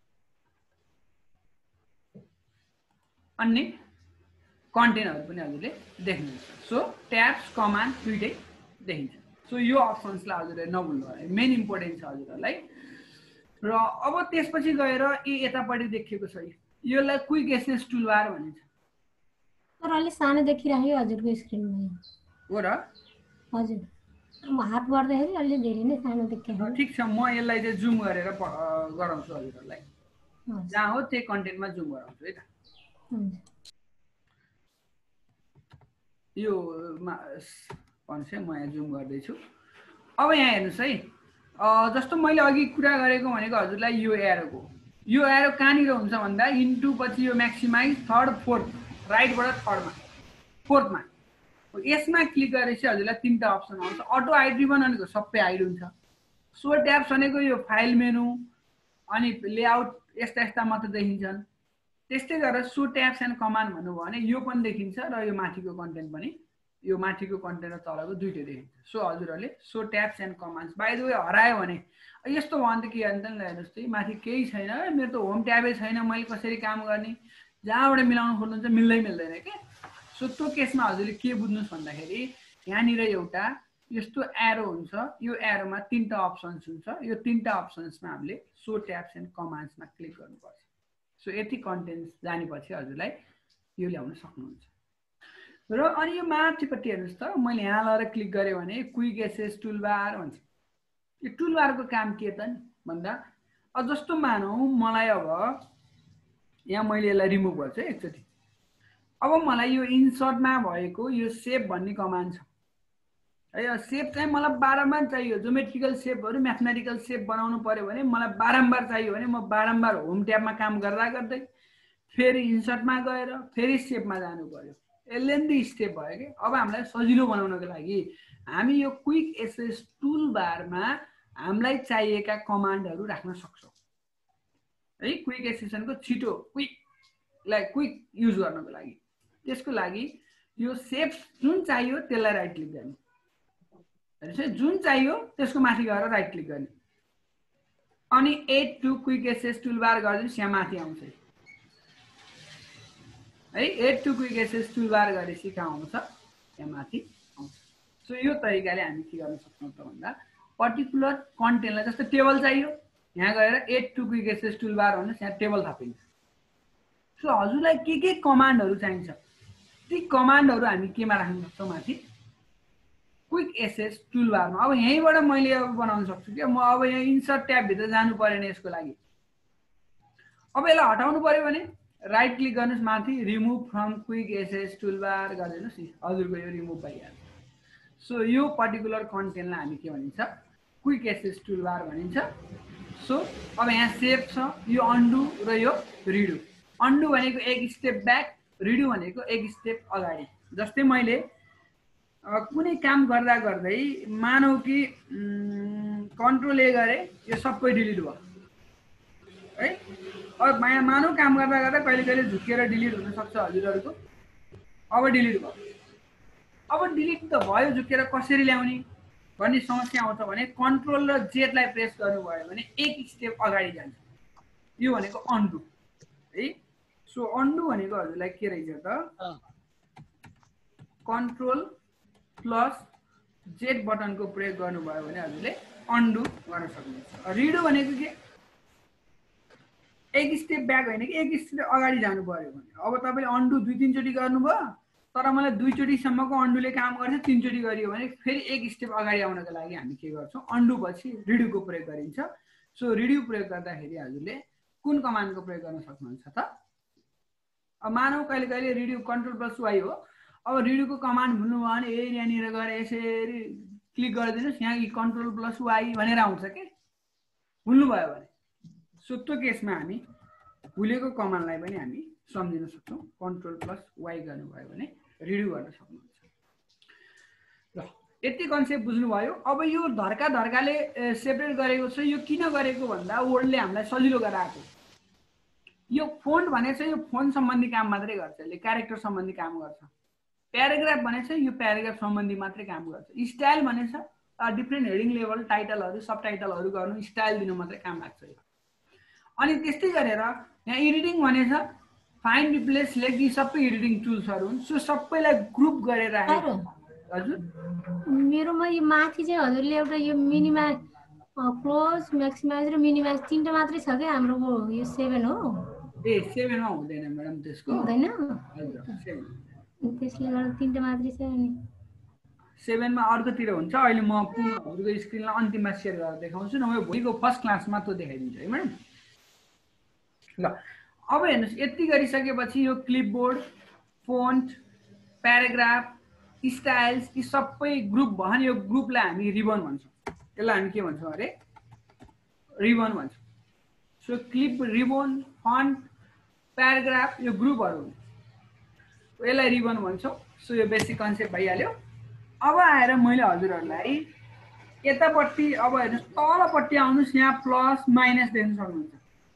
S1: अन्य कन्टेन्टहरू पनि हजुरले देख्नुहुन्छ। सो ट्याब्स कमान्ड दुइटै देखिन्छ। सो यो अप्सन्सलाई हजुरले नभुल्नु होला, मेन इम्पोर्टेन्ट छ हजुरहरूलाई। र अब त्यसपछि गएर यतापट्टि देखिएको छ, यसलाई क्विक एक्सेस टुलबार भनिन्छ।
S2: तर अलि सानो देखिराख्यो हजुरको स्क्रिनमा
S1: हो र?
S2: हजुर, म हात गर्दाखेरि अलि धेरै नै सानो देखियो।
S1: ठिक छ, म यसलाई चाहिँ जुम गरेर गराउँछु हजुरहरूलाई, जहाँ हो त्यही कन्टेन्टमा जुम गराउँछु है त। यो भन्नुहोस् है, म यहाँ जुम गर्दैछु। अब यहाँ हेर्नुहोस् है, जस्तो मैले अघि कुरा गरेको भनेको हजुरलाई यो एरोको, यो एरो कहाँनिर हुन्छ भन्दा इन्टु पछि यो म्याक्सिमाइज थर्ड फोर्थ, राइटबाट थर्डमा फोर्थमा, यसमा क्लिक गरेपछि हजुरलाई तीनटा अप्सन आउँछ। अटो हाइड रिबन भनेको सबै हाइड हुन्छ। सो ट्याब्स भनेको यो फाइल मेनु अनि लेआउट यस्ता यस्ता मात्र देखिन्छन्। त्यस्तै गरेर सो ट्याब्स एन्ड कमान्ड भन्नुभयो भने यो पनि देखिन्छ र यो माथिको कन्टेन्ट पनि, यो माथिको कन्टेन्ट र तलको दुइटै देखिन्छ। सो हजुरहरूले so tabs and commands by the way हरायो भने यस्तो भयो भने त के गर्नु त हेर्नुहोस् त, माथि केही छैन, मेरो त होम ट्याबै छैन, मैले कसरी काम गर्ने, जहाँबाट मिलाउनु खोज्नुहुन्छ मिल्दैन के। सो त्यो केसमा हजुरले के बुझ्नुहोस् भन्दाखेरि यहाँनिर एउटा यस्तो एरो हुन्छ, यो एरोमा तीनटा अप्सन्स हुन्छ, यो तीनटा अप्सन्समा हामीले सो ट्याब्स एन्ड कमान्ड्समा क्लिक गर्नुपर्छ। सो यति कन्टेन्ट्स जानेपछि हजुरलाई यो ल्याउन सक्नुहुन्छ र अनि यो माथिपट्टि हेर्नुहोस् त मैले यहाँ लगाएर क्लिक गरेँ भने क्विक एसेस टुलबार भन्छ यो टुलबारको काम के त नि भन्दा जस्तो मानौँ मलाई अब यहाँ मैले यसलाई रिमुभ गर्छु है एकचोटि अब मलाई यो इन्सर्टमा भएको यो सेप भन्ने कमान्ड छ है यो सेप चाहिँ मलाई बारम्बार चाहियो ज्योमेट्रिकल सेपहरू म्याथमेटिकल सेप बनाउनु पर्यो भने मलाई बारम्बार चाहियो भने म बारम्बार होम ट्याबमा काम गर्दा गर्दै फेरि इन्सर्टमा गएर फेरि सेपमा जानु पर्यो लेन्दी स्टेप भयो कि अब हामीलाई सजिलो बनाउनको लागि हामी यो क्विक एसेस टुलबारमा हामीलाई चाहिएका कमान्डहरू राख्न सक्छौँ है क्विक एसेसनको छिटो क्विक युज गर्नको लागि त्यसको लागि यो सेप जुन चाहियो त्यसलाई राइट क्लिक गर्ने जुन चाहियो त्यसको माथि गएर राइट क्लिक गर्ने अनि add to quick access toolbar गरिदिनुहोस् यहाँ माथि आउँछ है add to quick access toolbar गरेपछि कहाँ आउँछ यहाँ माथि आउँछ सो यो तरिकाले हामी के गर्न सक्छौँ त भन्दा पर्टिकुलर कन्टेन्टलाई जस्तो टेबल चाहियो यहाँ गएर add to quick access toolbar भन्नुहोस् यहाँ टेबल थपिन्छ सो हजुरलाई के कमान्डहरू चाहिन्छ ती कमान्डहरू हामी केमा राख्न सक्छौँ माथि क्विक एसेस टुलबारमा अब यहीँबाट मैले अब बनाउन सक्छु कि म अब यहाँ इन्सर्ट ट्याबभित्र जानु परेन यसको लागि अब यसलाई हटाउनु पर्यो भने राइट क्लिक गर्नुहोस् माथि remove from quick access toolbar गरिदिनुहोस् नि हजुरको यो रिमुभ भइहाल्छ सो यो पर्टिकुलर कन्टेन्टलाई हामी के भनिन्छ क्विक एसेस टुलबार भनिन्छ सो अब यहाँ सेभ छ यो अन्डु र यो रिडु अन्डु भनेको एक स्टेप ब्याक रिडु भनेको एक स्टेप अगाडि जस्तै मैले कुनै काम गर्दा गर्दै मानौ कि कन्ट्रोल ए गरे यो सबै डिलिट भयो है अब मानौ काम गर्दा गर्दा कहिले कहिले झुकेर डिलिट हुन सक्छ हजुरहरूको अब डिलिट भयो अब डिलिट त भयो झुकेर कसरी ल्याउने भन्ने समस्या आउँछ भने कन्ट्रोल र जेडलाई प्रेस गर्नुभयो भने एक स्टेप अगाडि जान्छ यो भनेको अन्डु है सो अन्डु भनेको हजुरलाई के रहेछ त कन्ट्रोल प्लस जेड बटनको प्रयोग गर्नुभयो भने हजुरले अन्डु गर्न सक्नुहुन्छ रिडु भनेको के एक स्टेप ब्याक होइन कि एक स्टेप अगाडि जानु पर्यो भने अब तपाईँले अन्डु 2-3 चोटि गर्नुभयो तर मलाई 2 चोटिसम्मको अन्डुले काम गर्छ 3 चोटि गरियो भने फेरि एक स्टेप अगाडि आउनको लागि हामी के गर्छौँ अन्डु पछि रिडुको प्रयोग गरिन्छ सो रिडु प्रयोग गर्दाखेरि हजुरले कुन कमान्डको प्रयोग गर्न सक्नुहुन्छ त अब मानौ कहिले कहिले रिडु कन्ट्रोल प्लस वाई हो अब रिडुको कमान्ड भुल्नुभयो भने यहाँनिर गएर यसरी क्लिक गरिदिनुहोस् यहाँ कन्ट्रोल प्लस वाई भनेर आउँछ के भुल्नुभयो भने सो त्यो केसमा हामी भुलेको कमान्डलाई पनि हामी सम्झिन सक्छौँ कन्ट्रोल प्लस वाई गर्नुभयो भने रिड्यु गर्न सक्नुहुन्छ ल यति कन्सेप्ट बुझ्नुभयो अब यो धर्काले सेपरेट गरेको छ यो किन गरेको भन्दा वर्डले हामीलाई सजिलो गराएको यो फोन्ट भने चाहिँ यो फोन सम्बन्धी काम मात्रै गर्छ यसले क्यारेक्टर सम्बन्धी काम गर्छ प्याराग्राफ भने चाहिँ यो प्याराग्राफ सम्बन्धी मात्रै काम गर्छ स्टाइल भने चाहिँ डिफ्रेन्ट हेडिङ लेभल टाइटलहरू सब टाइटलहरू गर्नु स्टाइल दिनु मात्रै काम लाग्छ यो अनि त्यस्तै गरेर यहाँ एडिटिङ भने छ फाइन्ड रिप्लेस सिलेक्ट यी सबै एडिटिङ टुल्सहरू हुन् सो सबैलाई ग्रुप गरेर राखेको हजुर
S2: मेरोमा यो माथि चाहिँ हजुरले एउटा यो मिनिमाइज क्लोज म्याक्सिमाइज र मिनिमाइज तीनटा मात्रै छ के हाम्रो यो 7 हो
S1: ए 7 मा हुँदैन म्याडम त्यसको
S2: हुँदैन
S1: हजुर 7
S2: त्यसले गर्दा तीनटा मात्रै छ नि
S1: 7 मा अर्कोतिर हुन्छ अहिले म हजुरको स्क्रिनलाई अन्तिममा शेयर गरेर देखाउँछु न म भोलिको फर्स्ट क्लासमा त्यो देखाइदिन्छु है म्याडम ल अब हेर्नुस् यति गरिसकेपछि यो क्लिपबोर्ड फोन्ट प्याराग्राफ स्टाइल्स यी सबै ग्रुप भयो नि यो ग्रुपलाई हामी रिबन भन्छौँ यसलाई हामी के भन्छौँ अरे रिबन भन्छौँ so clip ribbon font paragraph यो ग्रुपहरू हुन् यसलाई रिबन भन्छौँ सो यो बेसिक कन्सेप्ट भइहाल्यो अब आएर मैले हजुरहरूलाई यतापट्टि अब हेर्नुहोस् तलपट्टि आउनुहोस् यहाँ प्लस माइनस देख्न सक्नुहुन्छ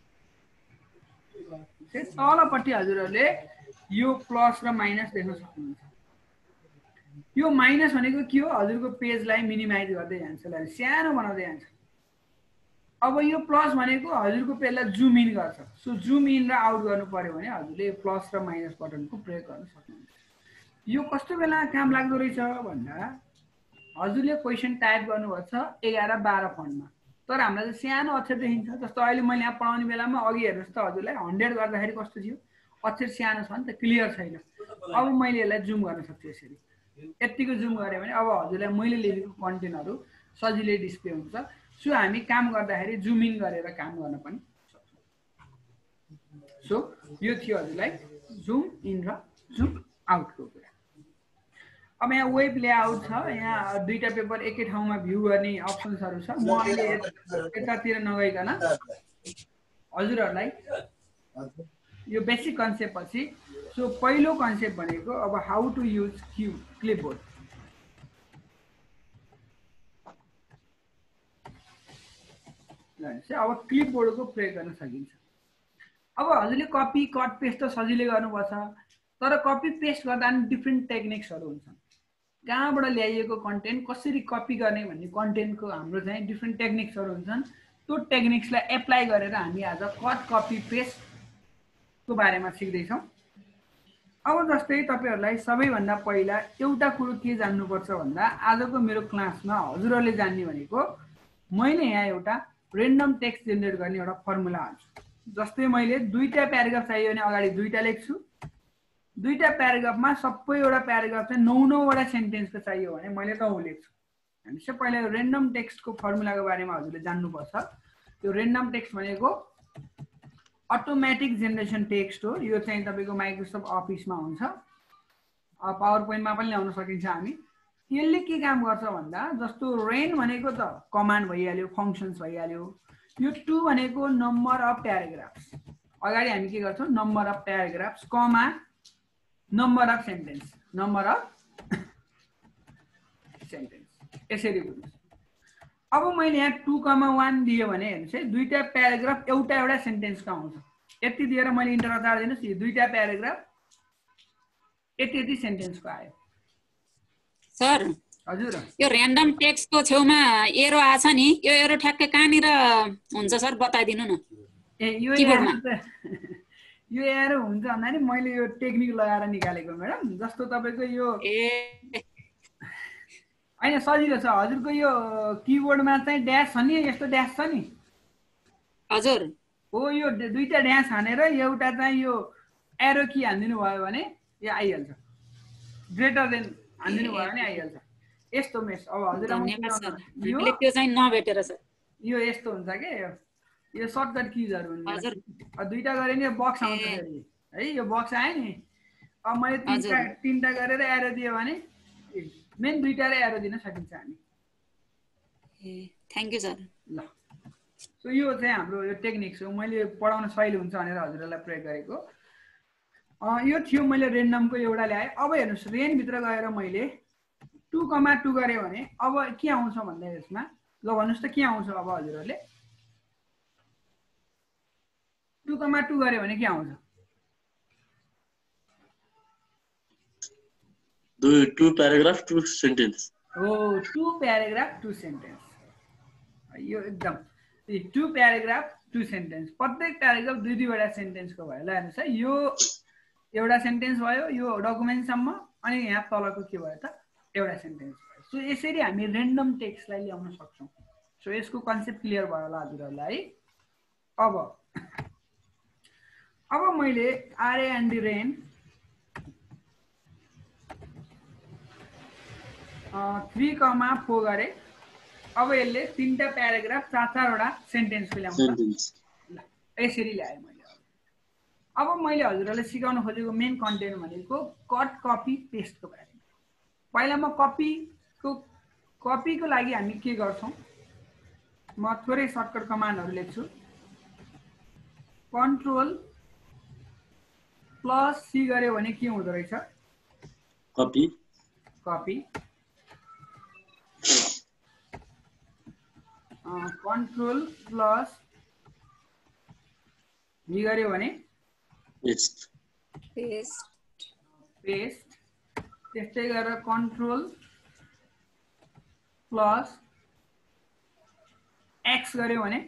S1: तलपट्टि हजुरहरूले यो प्लस र माइनस देख्न सक्नुहुन्छ यो माइनस भनेको के हो हजुरको पेजलाई मिनिमाइज गर्दै जान्छ सानो बनाउँदै जान्छ अब यो प्लस भनेको हजुरको पेजलाई जुम इन गर्छ सो जुम इन र आउट गर्नु पर्यो भने हजुरले प्लस र माइनस बटनको प्रयोग गर्न सक्नुहुन्छ यो कस्तो बेला काम लाग्दो रहेछ भन्दा हजुरले क्वेसन टाइप गर्नुभएको छ 11-12 फन्टमा तर हामीलाई चाहिँ सानो अक्षर देखिन्छ। जस्तो अहिले मैले यहाँ पढाउने बेलामा अघि हेर्नुहोस् त हजुरलाई 100 गर्दाखेरि कस्तो थियो, अक्षर सानो छ नि त, क्लियर छैन। अब मैले यसलाई जुम गर्न सक्छु यसरी, यतिको जुम गरेँ भने अब हजुरलाई मैले लेखेको कन्टेन्टहरू सजिलै डिस्प्ले हुन्छ। सो हामी काम गर्दाखेरि जुम इन गरेर काम गर्न पनि सक्छौँ। सो यो थियो हजुरलाई जुम इन र जुम आउटको कुरा। अब यहाँ वेब लेआउट छ, यहाँ दुईटा पेपर एकै ठाउँमा भ्यू गर्ने अप्सन्सहरू छ। म अहिले यतातिर नगइकन हजुरहरूलाई यो बेसिक कन्सेप्ट पछि, सो पहिलो कन्सेप्ट भनेको अब हाउ टु युज क्लिपबोर्ड। अब क्लिपबोर्डको प्रयोग गर्न सकिन्छ। अब हजुरले कपी कट पेस्ट त सजिलै गर्नुपर्छ, तर कपी पेस्ट गर्दा पनि डिफ्रेन्ट टेक्निक्सहरू हुन्छन्। कहाँबाट ल्याइएको कन्टेन्ट कसरी कपी गर्ने भन्ने कन्टेन्टको हाम्रो चाहिँ डिफ्रेन्ट टेक्निक्सहरू हुन्छन्। त्यो टेक्निक्सलाई एप्लाई गरेर हामी आज कट कपी पेस्टको बारेमा सिक्दैछौँ। अब जस्तै तपाईहरूलाई सबैभन्दा पहिला एउटा कुरो के जान्नुपर्छ भन्दा, आजको मेरो क्लासमा हजुरहरूले जान्ने भनेको मैले यहाँ एउटा रेन्डम टेक्स्ट जेनेरेट गर्ने एउटा फर्मुला हाल्छु। जस्तै मैले दुईटा प्याराग्राफ चाहियो भने अगाडि दुईटा लेख्छु, दुईटा प्याराग्राफमा सबै एउटा प्याराग्राफ चाहिँ 9-9वटा सेन्टेन्सको चाहियो भने मैले 9 लेख्छु। भनेपछि पहिला रेन्डम टेक्स्टको फर्मुलाको बारेमा हजुरले जान्नुपर्छ। त्यो रेन्डम टेक्स्ट भनेको अटोमेटिक जेनेरेसन टेक्स्ट हो। यो चाहिँ तपाईँको माइक्रोसफ्ट अफिसमा हुन्छ, पावर पोइन्टमा पनि ल्याउन सकिन्छ हामी। यसले के काम गर्छ भन्दा, जस्तो रेन भनेको त कमान्ड भइहाल्यो, फङ्सन्स भइहाल्यो। यो 2 भनेको नम्बर अफ प्याराग्राफ्स, अगाडि हामी के गर्छौँ number of paragraphs comma number of sentence, number of sentence यसरी बुझ्नुहोस्। अब मैले यहाँ 2,1 दियो भने हेर्नुहोस् है, दुईटा प्याराग्राफ एउटा सेन्टेन्सको आउँछ। यति दिएर मैले इन्टर अचार दिनुहोस्, यो दुईटा प्याराग्राफ यति सेन्टेन्सको आयो।
S3: सर
S1: हजुर,
S3: यो र्यान्डम टेक्स्टको छेउमा एरो आछ नि, यो एरो ठ्याक्कै कहाँनिर हुन्छ सर बताइदिनु न।
S1: यो एरो हुन्छ भन्दाखेरि मैले यो टेक्निक लगाएर निकालेको म्याडम। जस्तो तपाईँको यो होइन सजिलो छ, हजुरको यो किबोर्डमा चाहिँ ड्यास छ नि, यस्तो ड्यास छ नि
S3: हजुर
S1: हो, यो दुईटा ड्यास हानेर एउटा चाहिँ यो एरो की हानिदिनु भयो भने यो आइहाल्छ, ग्रेटर देन हानिदिनु भयो भने आइहाल्छ। यस्तो मेस अब हजुरलाई
S3: त्यो चाहिँ नभेटेर सर
S1: यो यस्तो हुन्छ के, यो सर्टकट किजहरू हुन्छ। दुईटा गरे नि बक्स आउँछ है, यो बक्स आयो नि। अब मैले तिनटा गरेर एरो दियो भने मेन दुईटा एरो दिन सकिन्छ हामी।
S3: Thank you sir.
S1: ल सो यो चाहिँ हाम्रो यो टेक्निक्स हो, मैले पढाउन सजिलो हुन्छ भनेर हजुरहरूलाई प्रयोग गरेको। यो थियो मैले रेन्डमको एउटा ल्याएँ। अब हेर्नुहोस्, रेनभित्र गएर मैले 2,2 गरेँ भने अब के आउँछ भन्दा यसमा ल भन्नुहोस् त के आउँछ। अब हजुरहरूले 2,2 गऱ्यो भने के आउँछ?
S4: 2 प्याराग्राफ 2 सेन्टेन्स
S1: हो, 2 प्याराग्राफ 2 सेन्टेन्स। यो एकदम 2 प्याराग्राफ 2 सेन्टेन्स, प्रत्येक प्याराग्राफ 2-2वटा सेन्टेन्सको भयो। ल हेर्नुहोस् है, यो एउटा सेन्टेन्स भयो यो डकुमेन्टसम्म, अनि यहाँ तलको के भयो त एउटा सेन्टेन्स भयो। सो यसरी हामी रेन्डम टेक्स्टलाई ल्याउन सक्छौँ। सो यसको कन्सेप्ट क्लियर भयो होला हजुरहरूलाई। अब मैले आरएएनडी रेन 3,4 गरेँ। अब यसले 3टा प्याराग्राफ 4-4वटा सेन्टेन्सको ल्याउँछ। ल यसरी ल्याएँ मैले। अब मैले हजुरहरूलाई सिकाउन खोजेको मेन कन्टेन्ट भनेको कट कपी पेस्टको बारेमा। पहिला म कपीको लागि हामी के गर्छौँ, म थोरै सर्टकट कमान्डहरू लेख्छु। Ctrl+C गर्यो भने के हुँदो रहेछ,
S4: कपी।
S1: Ctrl+V गर्यो भने
S4: पेस्ट।
S1: त्यस्तै गरेर Ctrl+X गर्यो भने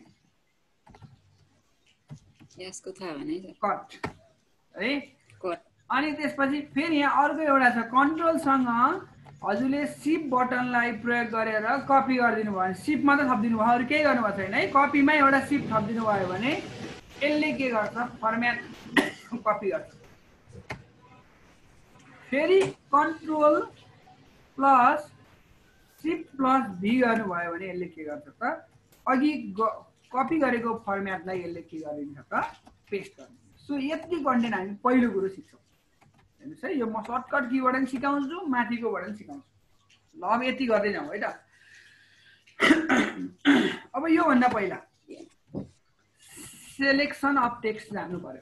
S3: यसको थाहा भने
S1: कट है।
S3: कट।
S1: अनि त्यसपछि फेरि यहाँ अर्को एउटा छ, कन्ट्रोलसँग हजुरले सिप बटनलाई प्रयोग गरेर कपी गरिदिनु भयो भने सिप मात्र थपिदिनु भयो, अरू केही गर्नुभएको छैन है। कपीमा एउटा सिप थपिदिनु भयो भने यसले के गर्छ, फर्मेट कपी गर्छ। फेरि control plus shift plus V गर्नुभयो भने यसले के गर्छ त, अघि कपी गरेको फर्मेटलाई यसले के गरिदिन्छ त, पेस्ट गरिदिन्छ। सो यति कन्टेन्ट हामी पहिलो कुरो सिक्छौँ हेर्नुहोस् है। यो म सर्टकट कीबाट पनि सिकाउँछु, माथिकोबाट पनि सिकाउँछु। ल अब यति गर्दै जाउँ है त। अब योभन्दा पहिला सेलेक्सन अफ टेक्स्ट जान्नु पर्यो।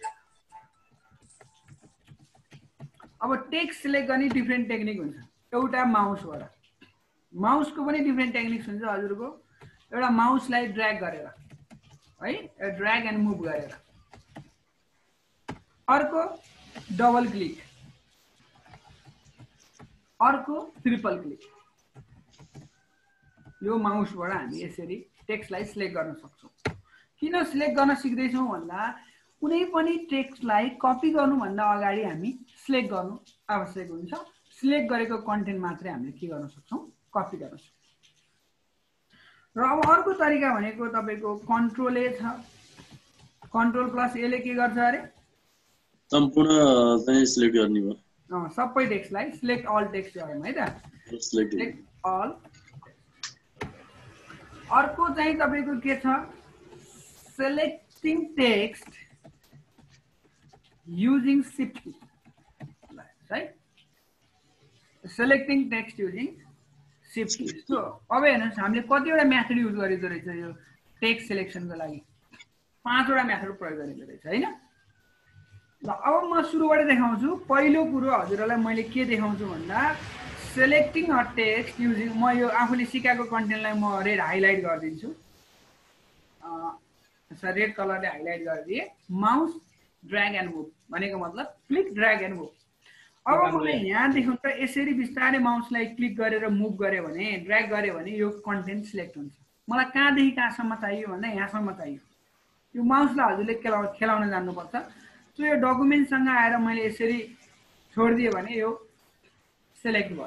S1: अब टेक्स्ट सिलेक्ट गर्ने डिफ्रेन्ट टेक्निक हुन्छ। एउटा माउसबाट, माउसको पनि डिफ्रेन्ट टेक्निक्स हुन्छ हजुरको। एउटा माउसलाई ड्र्याग गरेर है, ड्र्याग एन्ड मुभ गरेर, अर्को डबल क्लिक, अर्को ट्रिपल क्लिक। यो माउसबाट हामी यसरी टेक्स्टलाई सिलेक्ट गर्न सक्छौँ। किन सिलेक्ट गर्न सिक्दैछौँ भन्दा कुनै पनि टेक्स्टलाई कपी गर्नुभन्दा अगाडि हामी सिलेक्ट गर्नु आवश्यक हुन्छ। सिलेक्ट गरेको कन्टेन्ट मात्रै हामीले के गर्न सक्छौँ, कपी गर्न सक्छौँ। र अब अर्को तरिका भनेको तपाईँको कन्ट्रोल ए छ। कन्ट्रोल प्लस एले के गर्छ अरे,
S4: सम्पूर्ण चाहिँ सिलेक्ट गर्ने भयो।
S1: सबै टेक्स्टलाई सिलेक्ट अल टेक्स्ट गरौँ है त, सिलेक्ट अल। अर्को चाहिँ तपाईँको के छ, selecting text using shift key है, selecting text using shift key. So अब हेर्नुहोस् हामीले कतिवटा मेथड युज गरेको रहेछ यो टेक्स्ट सिलेक्सनको लागि, 5 वटा मेथड प्रयोग गरेको रहेछ हैन। ल अब म सुरुबाट देखाउँछु। पहिलो कुरो हजुरहरूलाई मैले के देखाउँछु भन्दा सेलेक्टिङ अ टेक्स्ट युजिङ, म यो आफूले सिकाएको कन्टेन्टलाई म रेड हाइलाइट गरिदिन्छु। रेड कलरले हाइलाइट गरिदिए। माउस ड्र्याग एन्ड मुभ भनेको मतलब क्लिक ड्र्याग एन्ड मुभ। अब मलाई यहाँ देखाउँ त यसरी बिस्तारै माउसलाई क्लिक गरेर मुभ गऱ्यो भने, ड्र्याग गऱ्यो भने यो कन्टेन्ट सिलेक्ट हुन्छ। मलाई कहाँदेखि कहाँसम्म चाहियो भन्दा यहाँसम्म चाहियो। यो माउसलाई हजुरले खेलाउन जान्नुपर्छ। सो यो डकुमेन्टसँग आएर मैले यसरी छोडिदिएँ भने यो सिलेक्ट भयो।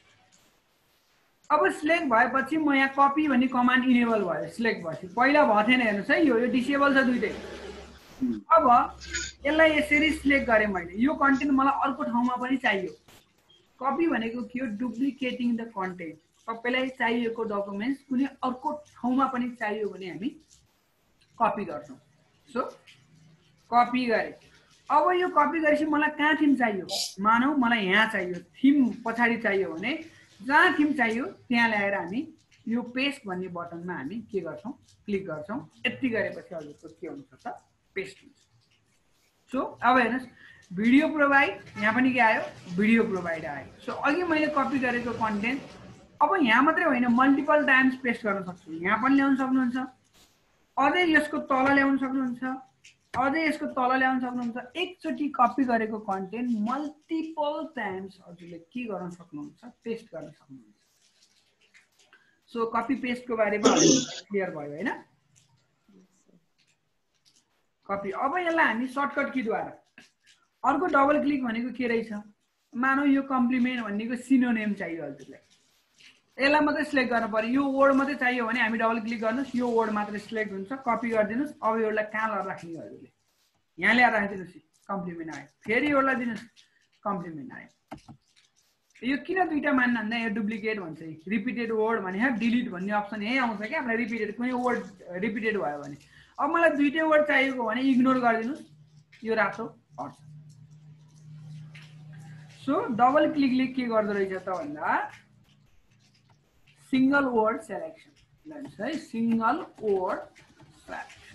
S1: अब सिलेक्ट भएपछि म यहाँ कपी भन्ने कमान्ड इनेबल भयो, सिलेक्ट भएपछि। पहिला भएको थिएन हेर्नुहोस् है, यो डिसेबल छ दुइटै। अब यसलाई यसरी सिलेक्ट गरेँ मैले। यो कन्टेन्ट मलाई अर्को ठाउँमा पनि चाहियो। कपी भनेको के हो, डुप्लिकेटिङ द कन्टेन्ट। सबैलाई चाहिएको डकुमेन्ट्स कुनै अर्को ठाउँमा पनि चाहियो भने हामी कपी गर्छौँ। सो कपी गरेँ। अब यो कपी गरेपछि मलाई कहाँ थिम चाहियो, मानौ मलाई यहाँ चाहियो, थिम पछाडि चाहियो भने जहाँ थिम चाहियो त्यहाँ ल्याएर हामी यो पेस्ट भन्ने बटनमा हामी के गर्छौँ, क्लिक गर्छौँ। यति गरेपछि हजुरको के हुन्छ त, पेस्ट हुन्छ। सो अब हेर्नुहोस् भिडियो प्रोभाइड, यहाँ पनि के आयो, भिडियो प्रोभाइड आयो। सो अघि मैले कपी गरेको कन्टेन्ट अब यहाँ मात्रै होइन मल्टिपल टाइम्स पेस्ट गर्न सक्छु। यहाँ पनि ल्याउन सक्नुहुन्छ, अझै यसको तल ल्याउन सक्नुहुन्छ, अझै यसको तल ल्याउन सक्नुहुन्छ। एकचोटि कपी गरेको कन्टेन्ट मल्टिपल टाइम्स हजुरले के गर्न सक्नुहुन्छ, पेस्ट गर्न सक्नुहुन्छ। सो कपी पेस्टको बारेमा क्लियर भयो हैन। कपी। अब यसलाई हामी सर्टकट कीद्वारा, अर्को डबल क्लिक भनेको के रहेछ, मानौ यो कम्प्लिमेन्ट भन्नेको सिनोनिम चाहियो हजुरलाई, यसलाई मात्रै सिलेक्ट गर्नु पर्यो। यो वर्ड मात्रै चाहियो भने हामी डबल क्लिक गर्नुहोस्, यो वर्ड मात्रै सिलेक्ट हुन्छ, कपी गरिदिनुहोस्। अब योलाई कहाँ लगाएर राख्ने हजुरले, यहाँ ल्याएर राखिदिनुहोस्, कम्प्लिमेन्ट आयो। फेरि योलाई दिनुहोस्, कम्प्लिमेन्ट आयो। यो किन दुईटा मान्न भन्दा यो डुप्लिकेट भन्छ, रिपिटेड वर्ड भने डिलिट भन्ने अप्सन यही आउँछ क्या हामीलाई। रिपिटेड कुनै वर्ड रिपिटेड भयो भने, अब मलाई दुईटै वर्ड चाहिएको भने इग्नोर गरिदिनुहोस्, यो रातो हट्छ। सो डबल क्लिकले के गर्दो रहेछ त भन्दा सिंगल वर्ड सेलेक्सन है, सिंगल वर्ड सेलेक्सन।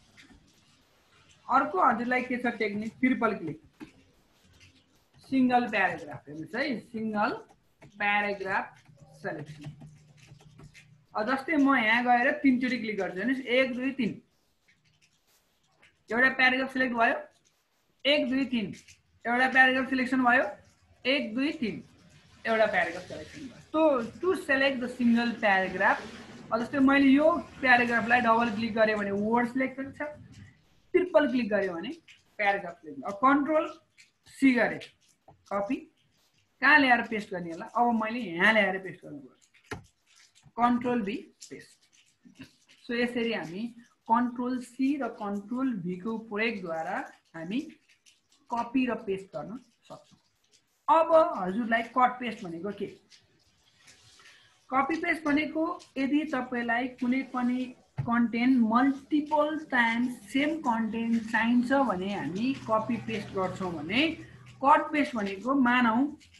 S1: अर्को हजुरलाई के छ technique, triple click, single paragraph हेर्नुहोस् है, सिंगल प्याराग्राफ सेलेक्सन। जस्तै म यहाँ गएर 3 चोटि क्लिक गर्छु हेर्नुहोस्, 1 2 3 एउटा प्याराग्राफ सिलेक्ट भयो, 1 2 3 एउटा प्याराग्राफ सिलेक्सन भयो, 1 2 3 एउटा प्याराग्राफ सेलेक्सन भयो। To select the single paragraph, जस्तै मैले यो प्याराग्राफलाई डबल क्लिक गरेँ भने वर्ड सिलेक्ट हुन्छ, ट्रिपल क्लिक गर्यो भने प्याराग्राफ सिलेक्ट। अब कन्ट्रोल सी गरेँ, कपी, कहाँ ल्याएर पेस्ट गर्ने होला? अब मैले यहाँ ल्याएर पेस्ट गर्नुपर्छ, कन्ट्रोल भी पेस्ट। सो यसरी हामी कन्ट्रोल सी र कन्ट्रोल भी को प्रयोगद्वारा हामी कपी र पेस्ट गर्न सक्छौँ। अब हजुरलाई कट पेस्ट भनेको के? कपी पेस्ट भनेको यदि तपाईलाई कुनै पनि content multiple times same content चाहिन्छ भने हामी कपी पेस्ट गर्छौँ भने कट पेस्ट भनेको मानौँ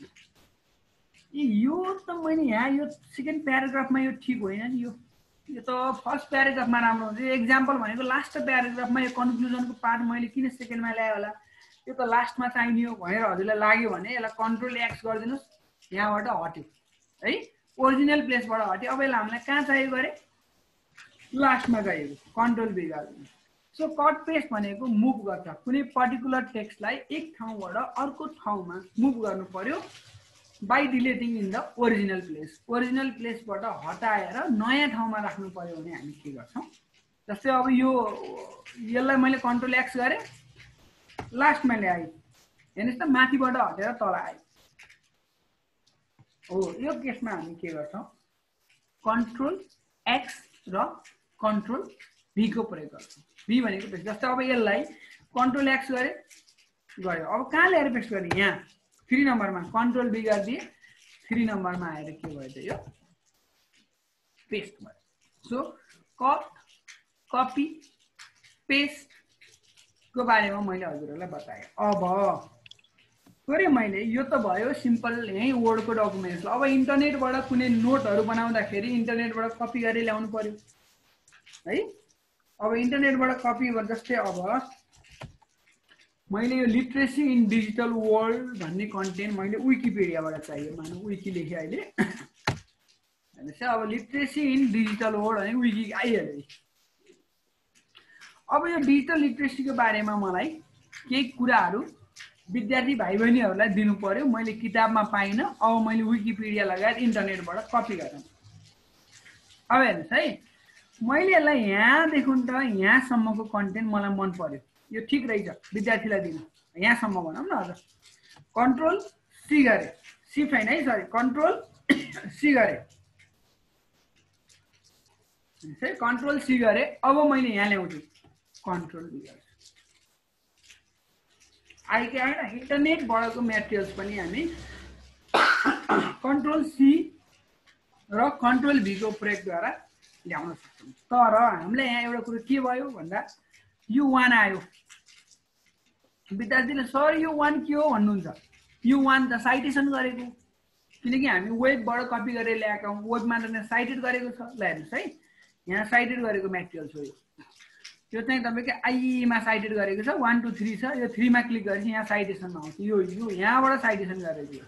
S1: यो त मैले यहाँ यो सेकेन्ड प्याराग्राफमा यो ठिक होइन नि, यो त फर्स्ट प्याराग्राफमा राम्रो हुन्छ। एक्जाम्पल भनेको लास्ट प्याराग्राफमा यो कन्क्लुजनको पार्ट मैले किन सेकेन्डमा ल्याएँ होला, यो त लास्टमा चाहिने हो भनेर हजुरलाई लाग्यो भने यसलाई कन्ट्रोल एक्स गरिदिनुहोस्, यहाँबाट हट्यो है, ओरिजिनल प्लेसबाट हट्यो। अब यसलाई हामीलाई कहाँ चाहिएको गरे? लास्टमा चाहिएको, कन्ट्रोल भी गरिदिनुहोस्। सो कट पेस्ट भनेको मुभ गर्छ, कुनै पर्टिकुलर टेक्स्टलाई एक ठाउँबाट अर्को ठाउँमा मुभ गर्नु पर्यो by deleting in the original place. Original प्लेसबाट हटाएर नयाँ ठाउँमा राख्नु पर्यो भने हामी के गर्छौँ? जस्तै अब यसलाई मैले कन्ट्रोल एक्स गरेँ, लास्टमा ल्याएँ, हेर्नुहोस् त माथिबाट हटेर तल आयो हो। यो केसमा हामी के गर्छौँ? कन्ट्रोल एक्स र कन्ट्रोल भी को प्रयोग गर्छौँ। भी भनेको पेस्ट। जस्तै अब यसलाई कन्ट्रोल एक्स गऱ्यो, अब कहाँ ल्याएर पेस्ट गर्ने? यहाँ 3 नम्बरमा कन्ट्रोल भी गरिदिए, 3 नम्बरमा आएर के भयो त? यो पेस्ट भयो। सो कट कपी पेस्ट को बारेमा मैले हजुरहरूलाई बताएँ। अब गरे मैले यो त भयो सिम्पल यही वर्डको डकुमेन्ट्स। अब इन्टरनेटबाट कुनै नोटहरू बनाउँदाखेरि इन्टरनेटबाट कपी गरेर ल्याउनु पर्यो है। अब इन्टरनेटबाट कपी गर्दा जस्तै अब मैले यो लिट्रेसी इन डिजिटल वर्ल्ड भन्ने कन्टेन्ट मैले विकिपिडियाबाट चाहियो, मानौ विकी लेखेँ अहिले हेर्नुहोस्। अब लिट्रेसी इन डिजिटल वर्ल्ड भने विकी आइहाल्यो। अब यो डिजिटल लिट्रेसीको बारेमा मलाई केही कुराहरू विद्यार्थी भाइ बहिनीहरूलाई दिनु पर्यो, मैले किताबमा पाइनँ, अब मैले विकिपिडिया लगायत इन्टरनेटबाट कपी गरेँ। अब हेर्नुहोस् है, मैले यसलाई यहाँदेखि त यहाँसम्मको कन्टेन्ट मलाई मन पर्यो, यो ठिक रहेछ विद्यार्थीलाई दिन, यहाँसम्म भनौँ न हजुर। कन्ट्रोल सी गरेँ, सिफ्ट होइन है, सरी कन्ट्रोल सी गरेँ, कन्ट्रोल सी गरेँ। अब मैले यहाँ ल्याउँछु, कन्ट्रोल भी गर्छु, आइके आएन। इन्टरनेटबाटको मेटेरियल्स पनि हामी कन्ट्रोल सी र कन्ट्रोल भी को प्रयोगद्वारा ल्याउन सक्छौँ। तर हामीलाई यहाँ एउटा कुरो के भयो भन्दा U1 आयो, विद्यार्थीले सर U1 के हो भन्नुहुन्छ। U1 त साइटेसन गरेको, किनकि हामी वेबबाट कपी गरेर ल्याएका हौँ, वेबमा त साइटेड गरेको छ। ल हेर्नुहोस् है, यहाँ साइटेड गरेको मेटेरियल हो यो चाहिँ तपाईँको आईमा साइटेड गरेको छ, 1 2 3 छ। यो 3 मा क्लिक गरेपछि यहाँ साइटेसनमा आउँछ, यो यहाँबाट साइटेसन गरेको।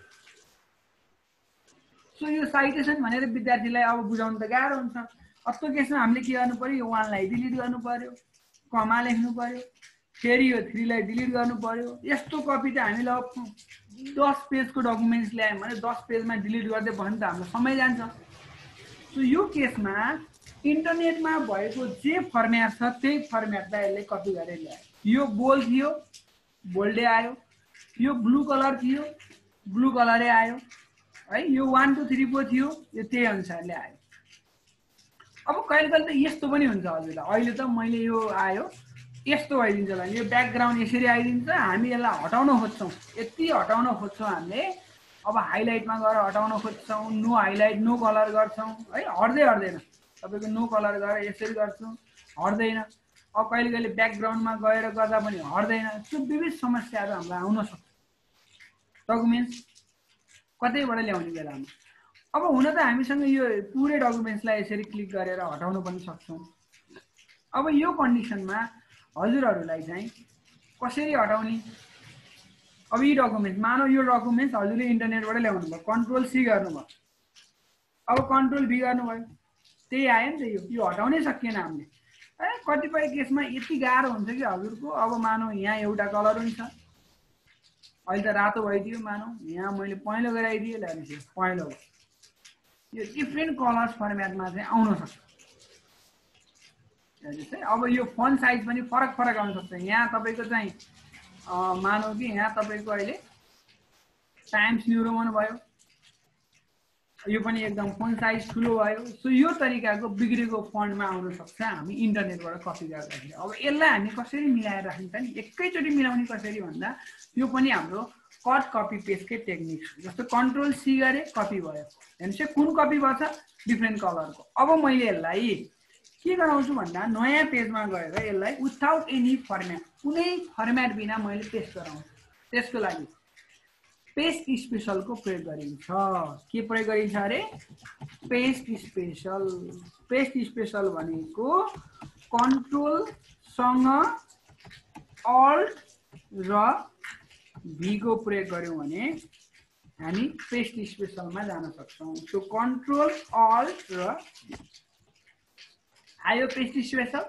S1: सो यो साइटेसन भनेर विद्यार्थीलाई अब बुझाउनु त गाह्रो हुन्छ। अस्तो केसमा हामीले के गर्नु पर्यो? यो 1 लाई डिलिट गर्नु पर्यो, कमा लेख्नु पर्यो, फेरि यो 3 लाई डिलिट गर्नु पर्यो। यस्तो कपी त हामीले 10 पेजको डकुमेन्ट्स ल्यायौँ भने 10 पेजमा डिलिट गर्दै भयो भने त हाम्रो समय जान्छ। सो यो केसमा इन्टरनेटमा भएको जे फर्म्याट छ त्यही फर्म्याटलाई यसले कपी गरेर ल्यायो। यो बोल्ड थियो, बोल्डै आयो, यो ब्लू कलर थियो, ब्लू कलरै आयो है, यो 1 2 3 4 थियो, यो त्यही अनुसारले आयो। अब कहिले कहिले त यस्तो पनि हुन्छ हजुरलाई, अहिले त मैले यो आयो यस्तो भइदिन्छ होला, यो ब्याकग्राउन्ड यसरी आइदिन्छ, हामी यसलाई हटाउन खोज्छौँ, यति हटाउन खोज्छौँ हामीले। अब हाइलाइटमा गएर हटाउन खोज्छौँ, नो हाइलाइट नो कलर गर्छौँ है, हट्दैन तपाईँको नो कलर गरेर यसरी गर्छौँ, हट्दैन। अब कहिले कहिले ब्याकग्राउन्डमा गएर गर्दा पनि हट्दैन। त्यो विविध समस्याहरू हामीलाई आउन सक्छ डकुमेन्ट्स कतैबाट ल्याउने बेलामा। अब हुन त हामीसँग यो पुरै डकुमेन्ट्सलाई यसरी क्लिक गरेर हटाउन पनि सक्छौँ। अब यो कन्डिसनमा हजुरहरूलाई चाहिँ कसरी हटाउने? अब यी डकुमेन्ट मानौ यो डकुमेन्ट्स हजुरले इन्टरनेटबाट ल्याउनु भयो, कन्ट्रोल सी गर्नुभयो, अब कन्ट्रोल भी गर्नुभयो, त्यही आयो नि त। यो हटाउनै सकिएन हामीले। कतिपय केसमा यति गाह्रो हुन्छ कि हजुरको, अब मानौ यहाँ एउटा कलर हुन्छ, अहिले त रातो भइदियो, मानौ यहाँ मैले पहेँलो गराइदिएँ, हेर्नुहोस् पहेँलो भयो। यो डिफ्रेन्ट कलर्स फर्मेटमा चाहिँ आउन सक्छ हेर्नुहोस् है। अब यो फन्ट साइज पनि फरक फरक आउन सक्छ। यहाँ तपाईँको चाहिँ मानौ कि यहाँ तपाईँको अहिले टाइम्स न्यू रोमन भयो, यो पनि एकदम फन्ट साइज ठुलो भयो। सो यो तरिकाको बिग्रेको फन्टमा आउन सक्छ हामी इन्टरनेटबाट कपी गर्दाखेरि। अब यसलाई हामी कसरी मिलाएर राखिन्छ नि, एकैचोटि मिलाउने कसरी भन्दा यो पनि हाम्रो कट कपी पेस्टकै टेक्निक हो। जस्तो कन्ट्रोल सी गरे कपी भयो, हेर्नुहोस् कुन कपी भएछ डिफ्रेन्ट कलरको। अब मैले यसलाई के गराउँछु भन्दा नयाँ पेजमा गएर यसलाई विथआउट एनी फर्मेट, कुनै फर्मेट बिना मैले पेस्ट गराउँछु। त्यसको लागि पेस्ट स्पेशलको प्रयोग गरिन्छ। के प्रयोग गरिन्छ अरे पेस्ट स्पेशल। पेस्ट स्पेशल भनेको कन्ट्रोलसँग अल्ट र भी को प्रयोग गर्यौं भने हामी पेस्ट स्पेशलमा जान सक्छौं। सो कन्ट्रोल अल्ट र आयो पेस्ट स्पेशल।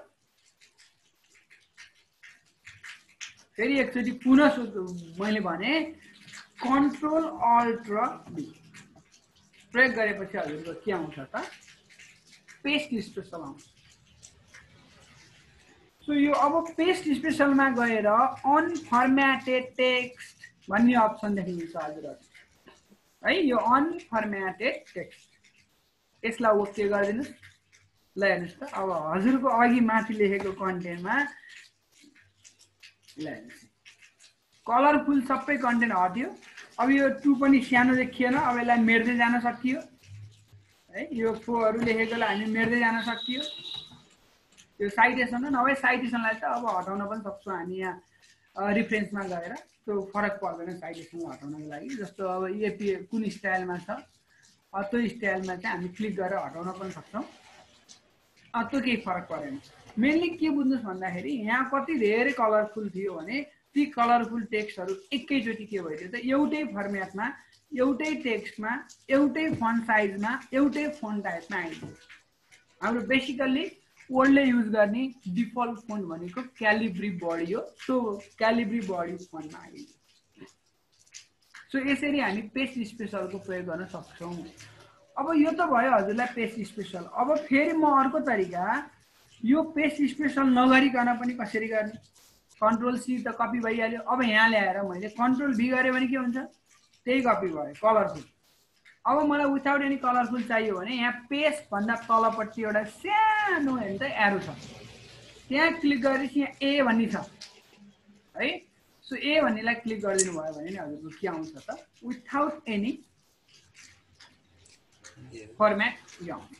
S1: फेरि एकचोटि पुनः मैले भने कन्ट्रोल अल्ट र बी प्रयोग गरेपछि हजुरको के आउँछ त पेस्ट स्पेशल आउँछ। सो यो अब पेस्ट स्पेशलमा गएर अनफर्म्याटेड टेक्स्ट भन्ने अप्सन देखिन्छ हजुरहरु है। यो अनफर्म्याटेड टेक्स्ट यसलाई ओके गरिदिनुस्। ल हेर्नुस् त अब हजुरको अघि माथि लेखेको कन्टेन्टमा ल हेर्नुस् कलरफुल सबै कन्टेन्ट हट्यो। अब यो 2 पनि सानो देखिएन, अब यसलाई मेट्दै जान सकियो है। यो 4 हरु लेखेकोलाई हामी मेट्दै जान सकियो। यो साइटेसन हो, नभए साइटेसनलाई त अब हटाउन पनि सक्छौं हामी यहाँ रिफरेन्समा गएर। त्यो फरक पर्दैन साइटेसनलाई हटाउनको लागि। जस्तो अब एपी कुन स्टाइलमा छ त्यो स्टाइलमा चाहिँ हामी क्लिक गरेर हटाउन पनि सक्छौं। त्यो केही फरक परेन। मेनली के बुझ्नुस् भन्दाखेरि यहाँ कति धेरै कलरफुल थियो भने ती कलरफुल टेक्स्टहरु एकैचोटि के भइदियो त एउटै फर्मेटमा, एउटै टेक्स्टमा, एउटै फन्ट साइजमा, एउटै फन्ट टाइपमा आइदियो। हाम्रो बेसिकली वर्ल्डले युज गर्ने डिफल्ट फन्ट भनेको क्यालिब्री बडी हो। सो क्यालिब्री बडी फन्टमा आइदियो। सो यसरी हामी पेस्ट स्पेशलको प्रयोग गर्न सक्छौं। अब यो त भयो हजुरलाई पेस्ट स्पेशल। अब फेरि म अर्को तरिका यो पेस्ट स्पेशल नगरिकन पनि कसरी गर्ने। कन्ट्रोल सी त कपी भइहाल्यो। अब यहाँ ल्याएर मैले कन्ट्रोल भी गरे भने के हुन्छ त्यही कपी भयो कलरफुल। अब मलाई विथआउट एनी कलरफुल चाहियो भने यहाँ पेस्ट भन्दा तलपट्टि एउटा सानो हेर्नु त एरो छ, त्यहाँ क्लिक गरेपछि यहाँ ए भन्ने छ है। सो ए भन्नेलाई क्लिक गरिदिनु भयो भने नि हजुरको के आउँछ त विथआउट एनी फर्मेट यो आउँछ।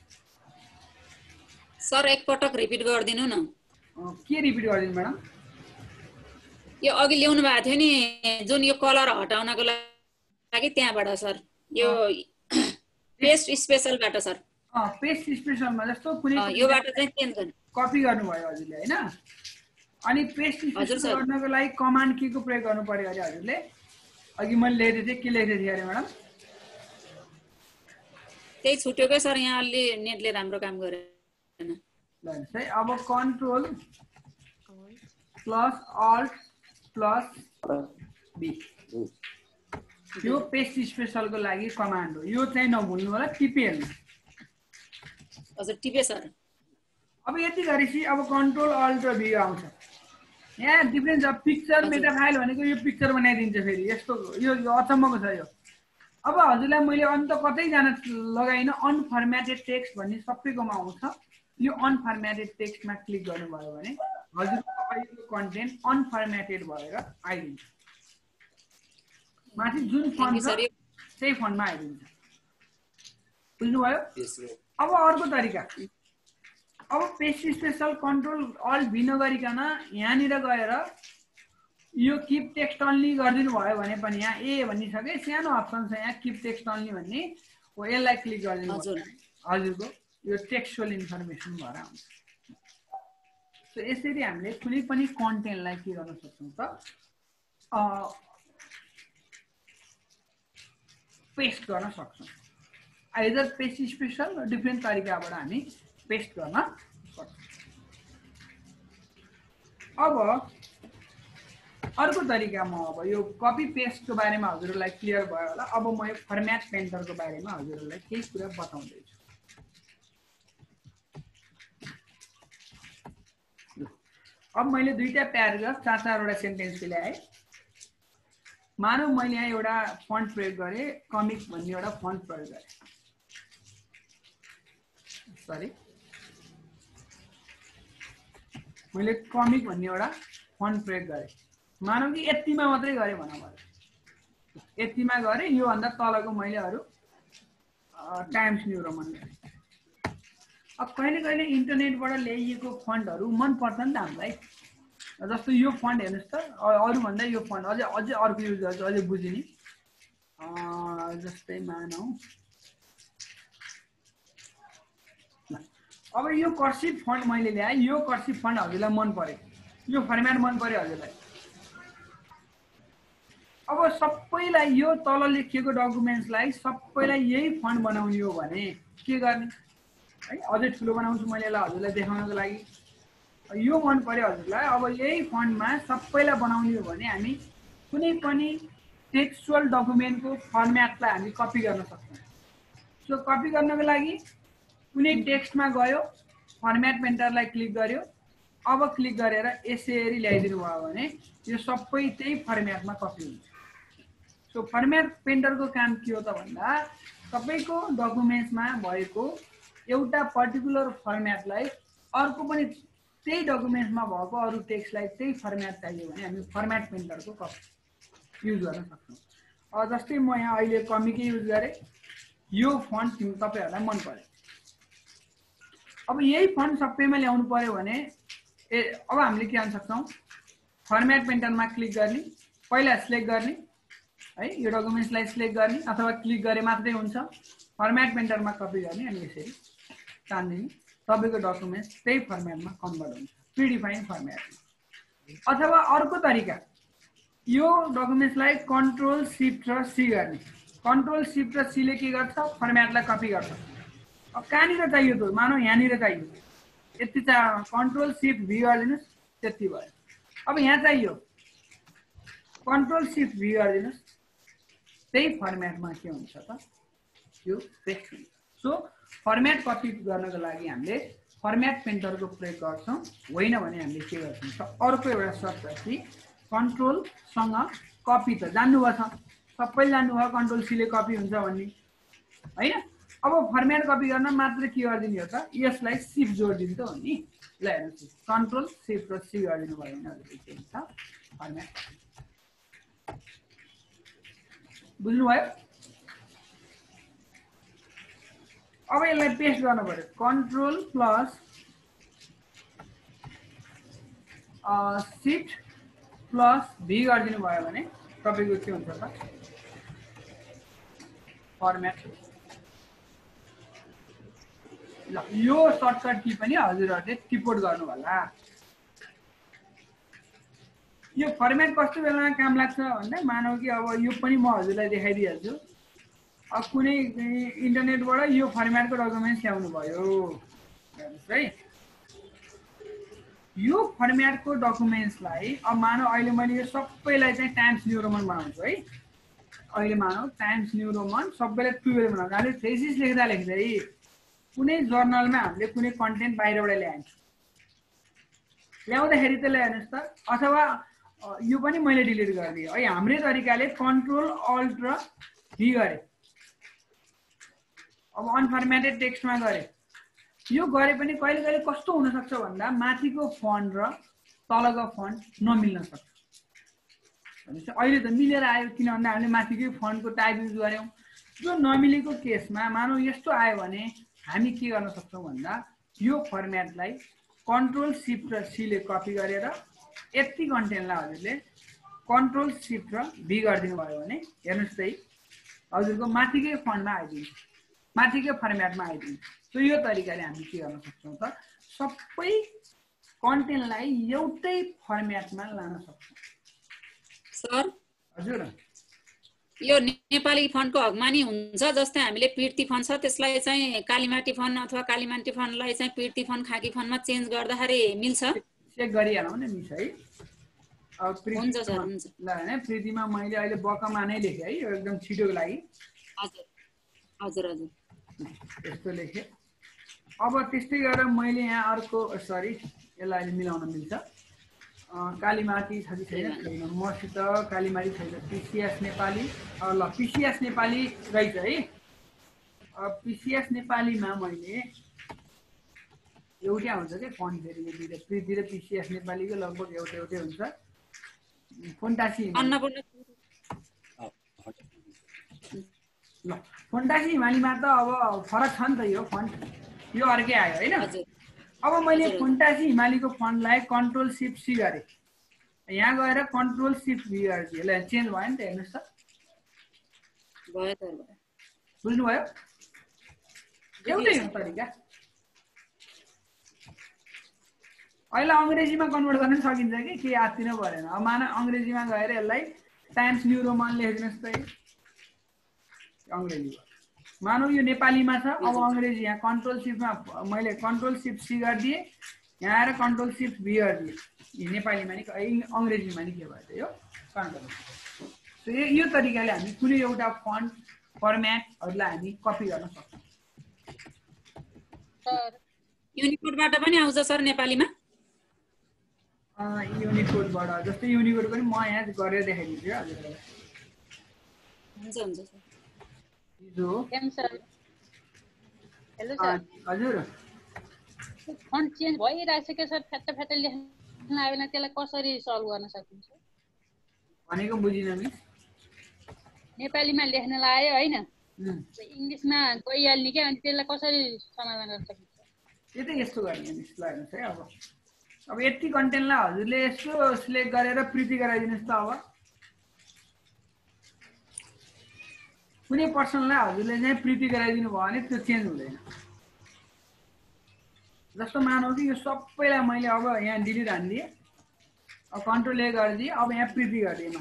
S3: सर एकपटक रिपिट गरिदिनु न।
S1: के रिपिट गरिदिनु म्याडम?
S3: यो अघि ल्याउनु भएको थियो नि जुन यो कलर हटाउनको लागि त्यहाँबाट सर यो पेस्ट स्पेशलबाट सर।
S1: पेस्ट स्पेशलमा जस्तो कुनै
S3: योबाट चाहिँ चेन्ज गर्नु
S1: कपी गर्नुभयो हजुरले हैन। अनि पेस्ट स्पेशल गर्नको लागि कमान्ड के को प्रयोग गर्नु पर्यो अरे हजुरले? अघि मैले लेखेको थिएँ, के लेखेको थिएँ अरे म्याडम?
S3: त्यही छुट्यो के सर, यहाँ अलि नेटले राम्रो काम गरेन।
S1: ल हेर्नुस् है, अब control plus alt plus B यो पेस्ट स्पेशलको लागि कमान्ड हो। यो चाहिँ नभुल्नु होला, टिपे हेर्नु।
S3: हजुर टिपे सर।
S1: अब यति गरेपछि अब कन्ट्रोल अल्ट र बी आउँछ। यहाँ डिफरेन्स छ। पिक्चर मेटा फाइल भनेको यो पिक्चर बनाइदिन्छ फेरि यस्तो। यो अचम्मको छ यो। अब हजुरलाई मैले अन्त कतै जान लगाइन अनफर्म्याटेड टेक्स्ट भन्ने सबैकोमा आउँछ। यो अनफर्म्याटेड टेक्स्टमा क्लिक गर्नुभयो भने हजुरको अहिलेको कन्टेन्ट अनफर्म्याटेड भएर आइदिन्छ। माथि जुन फन्ट छ त्यही फन्टमा आइदिन्छ। बुझ्नुभयो? अब अर्को तरिका, अब paste special control alt V नगरिकन यहाँनिर गएर यो किप टेक्स्ट अन्ली गरिदिनु भयो भने पनि यहाँ ए भन्ने छ कि सानो अप्सन छ यहाँ किप टेक्स्ट अन्ली भन्ने हो। यसलाई क्लिक गरिदिनु हजुरको यो टेक्स्चुअल इन्फर्मेसन भएर आउँछ। सो यसरी हामीले कुनै पनि कन्टेन्टलाई के गर्न सक्छौँ त पेस्ट गर्न सक्छौँ। आइदर पेस्ट स्पेशल डिफ्रेन्ट तरिकाबाट हामी पेस्ट गर्न सक्छौँ। अब अर्को तरिका म अब यो कपी पेस्टको बारेमा हजुरलाई क्लियर भयो होला। अब म यो फर्म्याट पेन्टरको बारेमा हजुरलाई केही कुरा बताउँदैछु। अब मैले दुईटा प्याराग्राफ 4-4 वटा सेन्टेन्स ल्याएँ। मानौ मैले यहाँ एउटा फन्ट प्रयोग गरेँ, कमिक भन्ने एउटा फन्ट प्रयोग गरेँ, सरी मैले कमिक भन्ने एउटा फन्ट प्रयोग गरेँ, मानौ कि यतिमा मात्रै गरेँ भनौँ, मैले यतिमा गरेँ, योभन्दा तलको मैले अरू टाइम्स न्यू रोमन गरेँ। अब कहिले कहिले इन्टरनेटबाट ल्याइएको फन्टहरू मन पर्छ नि त हामीलाई, जस्तो यो फन्ट हेर्नुहोस् त, अरूभन्दा यो फन्ट अझै अझै अर्को युज गर्छु, अझै बुझिने, जस्तै मानौ अब यो कर्सिभ फन्ट मैले ल्याएँ, यो कर्सिभ फन्ट हजुरलाई मन पर्यो, यो फर्मेट मन पर्यो हजुरलाई। अब सबैलाई यो तल लेखिएको डकुमेन्ट्सलाई सबैलाई यही फन्ट बनाउने हो भने के गर्ने है, अझै ठुलो बनाउँछु मैले यसलाई हजुरलाई देखाउनको लागि। यो मन पर्यो हजुरलाई, अब यही फन्टमा सबैलाई बनाउने हो भने हामी कुनै पनि टेक्स्चुअल डकुमेन्टको फर्मेटलाई हामी कपी गर्न सक्छौँ। सो कपी गर्नको लागि कुनै टेक्स्टमा गयो, फर्मेट पेन्टरलाई क्लिक गर्यो, अब क्लिक गरेर यसरी ल्याइदिनु भयो भने यो सबै त्यही फर्मेटमा कपी हुन्छ। सो फर्मेट पेन्टरको काम के हो त भन्दा तपाईँको डकुमेन्ट्समा भएको एउटा पर्टिकुलर फर्मेटलाई अर्को पनि त्यही डकुमेन्ट्समा भएको अरू टेक्स्टलाई त्यही फर्मेट चाहियो भने हामी फर्मेट पेन्टरको युज गर्न सक्छौँ। जस्तै म यहाँ अहिले कमिकै युज गरेँ, यो फन्ट तपाईँहरूलाई मन पर्यो, अब यही फन्ट सबैमा ल्याउनु पर्यो भने अब हामीले के गर्न सक्छौँ, फर्मेट पेन्टरमा क्लिक गर्ने, पहिला सिलेक्ट गर्ने है, यो डकुमेन्ट्सलाई सिलेक्ट गर्ने अथवा क्लिक गरे मात्रै हुन्छ, फर्मेट पेन्टरमा कपी गर्ने अनि यसरी तान्दिने, तपाईँको डकुमेन्ट्स त्यही फर्मेटमा कन्भर्ट हुन्छ, प्रिडिफाइन्ड फर्मेटमा। अथवा अर्को तरिका, यो डकुमेन्ट्सलाई कन्ट्रोल सिफ्ट र सी गर्ने, कन्ट्रोल सिफ्ट र सीले के गर्छ, फर्मेटलाई कपी गर्छ। अब कहाँनिर चाहियो त, मानौ यहाँनिर चाहियो, यति चाहिँ कन्ट्रोल सिफ्ट भी गरिदिनुहोस्, त्यति भयो। अब यहाँ चाहियो कन्ट्रोल सिफ्ट भी गरिदिनुहोस्, त्यही फर्मेटमा के हुन्छ त, यो पेस्ट हुन्छ। सो फर्मेट कपी गर्नको लागि हामीले फर्मेट पेन्टरको प्रयोग गर्छौँ, होइन भने हामीले के गर्छौँ, अर्को एउटा सर्टकट कन्ट्रोलसँग कपी त जान्नुभएको छ, सबैले जान्नुभयो कन्ट्रोल सीले कपी हुन्छ भन्ने होइन। अब फर्मेट कपी गर्न मात्र के गरिदिने हो त, यसलाई सिफ्ट जोडिदिनु त हो नि, ल हेर्नुहोस्, कन्ट्रोल सिफ्ट र सी गरिदिनु भयो भने हजुरले के हुन्छ, फर्मेट बुझ्नुभयो। अब यसलाई पेस्ट गर्नु पर्यो, control plus shift plus V गरिदिनु भयो भने तपाईँको के हुन्छ त, फर्मेट। ल यो सर्टकट की पनि हजुरहरूले टिपोट गर्नु होला। यो फर्मेट कस्तो बेलामा काम लाग्छ भन्दा मानौ कि अब यो पनि म हजुरलाई देखाइदिइहाल्छु, अब कुनै इन्टरनेटबाट यो फर्मेटको डकुमेन्ट्स ल्याउनु भयो हेर्नुहोस् है, यो फर्मेटको डकुमेन्ट्सलाई अब मानौ अहिले मैले यो सबैलाई चाहिँ टाइम्स न्यू रोमन बनाउँछु है, अहिले मानौ टाइम्स न्यू रोमन सबैलाई 12 बनाउँछु, हामीले थेसिस लेख्दा लेख्दै कुनै जर्नलमा हामीले कुनै कन्टेन्ट बाहिरबाट ल्याइन्छ, ल्याउँदाखेरि त हेर्नुहोस् त, अथवा यो पनि मैले डिलिट गरिदिएँ है, हाम्रै तरिकाले कन्ट्रोल अल्ट र भी गरेँ, अब अनफर्मेटेड टेक्स्टमा गरेँ, यो गरे पनि कहिले कहिले कस्तो हुनसक्छ भन्दा माथिको फन्ट र तलको फन्ट नमिल्न सक्छ। भनेपछि अहिले त मिलेर आयो, किन भन्दा हामीले माथिकै फन्टको टाइप युज गऱ्यौँ। जो नमिलेको केसमा मानौ यस्तो आयो भने हामी के गर्न सक्छौँ भन्दा यो फर्मेटलाई कन्ट्रोल सिफ्ट र सीले कपी गरेर यति कन्टेन्टलाई हजुरले कन्ट्रोल सिफ्ट र भी गरिदिनु भयो भने हेर्नुहोस् त हजुरको माथिकै फन्टमा आइदिन्छ, माथिकै फर्मेटमा आइदिन्छ। सो यो तरिकाले हामी के गर्न सक्छौँ त, सबै कन्टेन्टलाई एउटै फर्मेटमा लान सक्छौँ।
S3: सर
S1: हजुर,
S3: यो नेपाली फन्टको हकमानी हुन्छ, जस्तै हामीले पिर्ती फन्ट छ त्यसलाई चाहिँ कालीमाटी फन्ट अथवा कालीमाटी फन्टलाई चाहिँ पिर्ती फन्ट खाकी फन्टमा चेन्ज गर्दाखेरि मिल्छ,
S1: चेक गरिहालौँ न मिस है। अब
S3: हुन्छ सर, हुन्छ
S1: ल हैन, प्रीतिमा मैले अहिले बकमा नै लेखेँ है, यो एकदम छिटोको लागि।
S3: हजुर हजुर हजुर
S1: यस्तो लेखेँ। अब त्यस्तै गरेर मैले यहाँ अर्को सरी यसलाई अहिले मिलाउन मिल्छ। कालीमाटी छ कि छैन छैन मसित कालीमाटी छैन पिसिएस नेपाली ल पिसिएस नेपाली रहेछ है पिसिएस नेपालीमा मैले एउटै आउँछ क्या फन्ट फेरि यो दुईटा प्रिति र पिसिएस नेपालीको लगभग एउटै हुन्छ फोन्टासी ल फोन्टासी हिमालीमा त अब फरक छ नि त यो फन्ट यो अर्कै आयो होइन अब मैले फोन्टासी हिमालीको फन्टलाई कन्ट्रोल सिफ्ट सी गरेँ यहाँ गएर कन्ट्रोल सिफ्ट भी गरिदिएँ ल चेन्ज भयो नि त हेर्नुहोस् त बुझ्नुभयो एउटै हो तरिका अहिले अङ्ग्रेजीमा कन्भर्ट गर्न सकिन्छ कि केही आत्तिनु परेन अब मान अङ्ग्रेजीमा गएर यसलाई टाइम्स न्यू रोमन लेखिदिनुहोस् त अङ्ग्रेजीमा मानौ यो नेपालीमा छ अब अङ्ग्रेजी यहाँ कन्ट्रोल सिफ्टमा मैले कन्ट्रोल सिफ्ट सी गरिदिएँ यहाँ आएर कन्ट्रोल सिफ्ट भी गरिदिएँ नेपालीमा नि अङ्ग्रेजीमा नि के भयो यो कन्ट्रोल यो तरिकाले हामी कुनै एउटा फन्ट फर्म्याटहरूलाई हामी कपी गर्न सक्छौँ
S3: युनिकोडबाट पनि आउँछ सर नेपालीमा
S1: युनिकोडबाट जस्तै युनिकोड पनि म यहाँ गरेर देखाइदिन्छु हजुरलाई
S3: हुन्छ सर
S5: हेलो सर
S1: हजुर
S5: फन्ट चेन्ज भइरहेछ के सर फ्याट्टा लेख्न आएन त्यसलाई कसरी सल्भ गर्न सकिन्छ
S1: भनेको बुझिनँ मिस
S5: नेपालीमा लेख्न लायो हैन इङ्ग्लिसमा गइहाल्ने के अनि त्यसलाई कसरी समाधान गर्न सकिन्छ
S1: त्यो त यस्तो गर्ने मिस ल हेर्नुहोस् है अब यति कन्टेन्टलाई हजुरले यसो सिलेक्ट गरेर प्रिन्ट गराइदिनुहोस् त अब कुनै पर्सनलाई हजुरले चाहिँ प्रिन्ट गराइदिनु भयो भने त्यो चेन्ज हुँदैन जस्तो मानौ कि यो सबैलाई मैले अब यहाँ डिलिट हानिदिएँ अब कन्ट्रोल ए गरिदिएँ अब यहाँ प्रिन्ट गरिदिएँ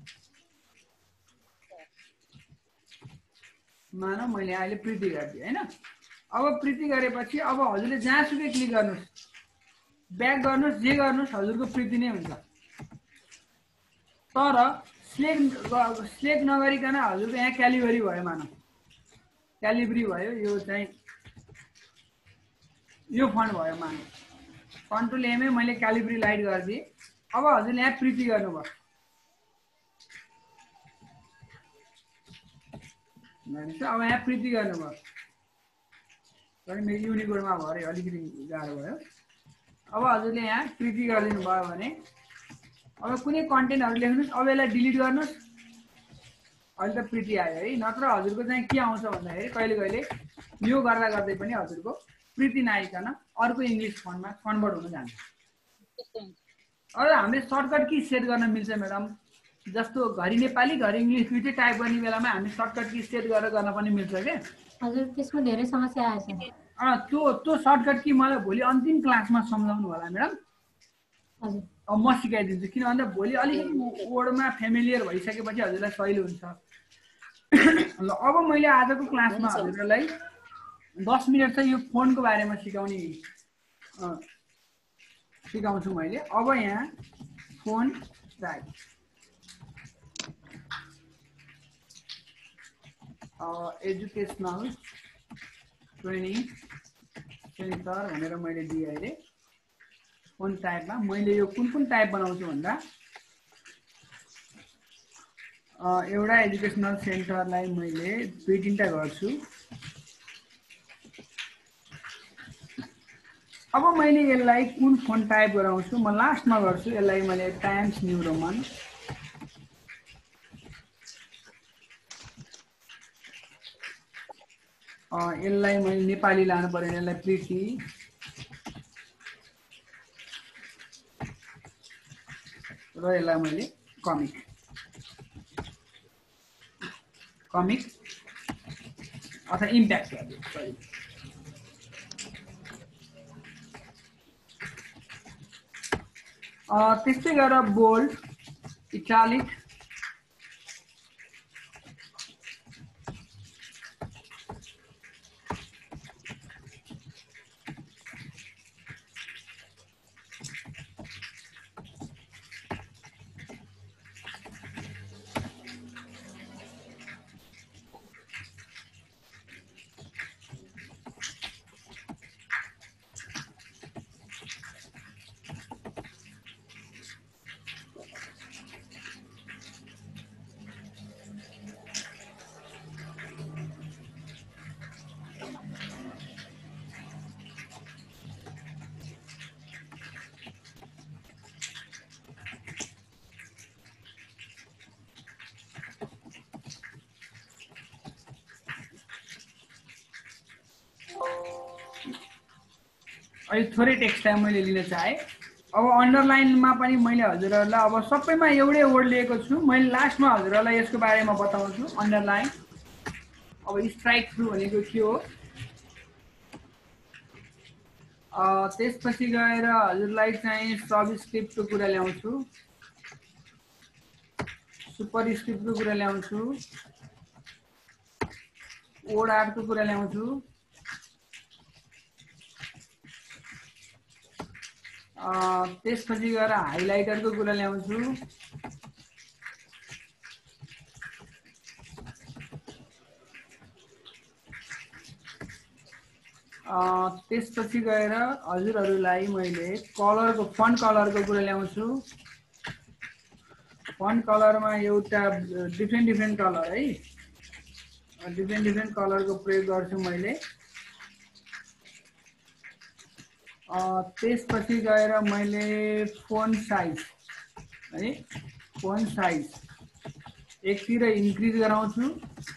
S1: मानौ मैले अहिले प्रिन्ट गरिदिएँ होइन अब प्रिन्ट गरेपछि अब हजुरले जहाँसुकै क्लिक गर्नुहोस् ब्याक गर्नुहोस् जे गर्नुहोस् हजुरको प्रिन्ट नै हुन्छ तर सिलेक्ट नगरिकन हजुरको यहाँ क्यालिबरी भयो मानौ क्यालिबरी भयो यो चाहिँ यो फन्ट भयो मानौ कन्ट्रोल एमै मैले क्यालिबरी लाइट गरिदिएँ अब हजुरले यहाँ प्रिन्ट गर्नुभयो अब यहाँ प्रिन्ट गर्नुभयो तर मेरो युनिकोडमा भयो अरे अलिकति गाह्रो भयो अब हजुरले यहाँ प्रिन्ट गरिदिनु भयो भने अब कुनै कन्टेन्टहरू लेख्नुहोस् अब यसलाई डिलिट गर्नुहोस् अहिले त प्रिन्ट आयो है नत्र हजुरको चाहिँ के आउँछ भन्दाखेरि कहिले कहिले यो गर्दा गर्दै पनि हजुरको प्रिन्ट नआइकन अर्को इङ्ग्लिस फन्टमा कन्भर्ट हुन जान्छ अब हामीले सर्टकट की सेट गर्न मिल्छ म्याडम जस्तो घरि नेपाली घरि इङ्ग्लिस दुईटै टाइप गर्ने बेलामा हामी सर्टकट की सेट गरेर गर्न पनि मिल्छ क्या
S2: हजुर त्यसमा धेरै समस्या आएछ
S1: त्यो सर्टकट की मलाई भोलि अन्तिम क्लासमा सम्झाउनु होला म्याडम
S2: हजुर
S1: अब म सिकाइदिन्छु किन भन्दा भोलि अलिकति वर्डमा फेमिलियर भइसकेपछि हजुरलाई सजिलो हुन्छ ल अब मैले आजको क्लासमा हजुरलाई 10 मिनट चाहिँ यो फोनको बारेमा सिकाउँछु मैले अब यहाँ font type educational training centre भनेर मैले दिएँ अहिले फोन टाइपमा मैले यो कुन टाइप बनाउँछु भन्दा एउटा एजुकेसनल सेन्टरलाई मैले 2-3टा गर्छु अब मैले यसलाई कुन फोन टाइप गराउँछु म लास्टमा गर्छु यसलाई मैले टाइम्स न्यू रोमन यसलाई मैले नेपाली लानु पर्यो यसलाई प्रिटी र यसलाई मैले कमिक अथवा इम्प्याक्ट गरिदिन्छु त्यस्तै गरेर बोल्ड इटालिक अहिले थोरै टेक्स्टलाई मैले लिन चाहेँ। अब अन्डरलाइनमा पनि मैले हजुरहरूलाई अब सबैमा एउटै वर्ड लिएको छु। मैले लास्टमा हजुरहरूलाई यसको बारेमा बताउँछु अन्डरलाइन। अब स्ट्राइक थ्रु भनेको के हो, त्यसपछि गएर हजुरलाई चाहिँ सबस्क्रिप्टको कुरा ल्याउँछु, सुपरस्क्रिप्टको कुरा ल्याउँछु, ओड आर्टको कुरा ल्याउँछु, त्यसपछि गएर हाइलाइटरको कुरा ल्याउँछु, त्यसपछि गएर हजुरहरूलाई मैले कलरको फन्ट कलरको कुरा ल्याउँछु। फन्ट कलरमा एउटा डिफ्रेन्ट कलर है, डिफ्रेन्ट कलरको प्रयोग गर्छु मैले। त्यसपछि गएर मैले फोन्ट साइज है, फोन्ट साइज एकतिर इन्क्रिज गराउँछु,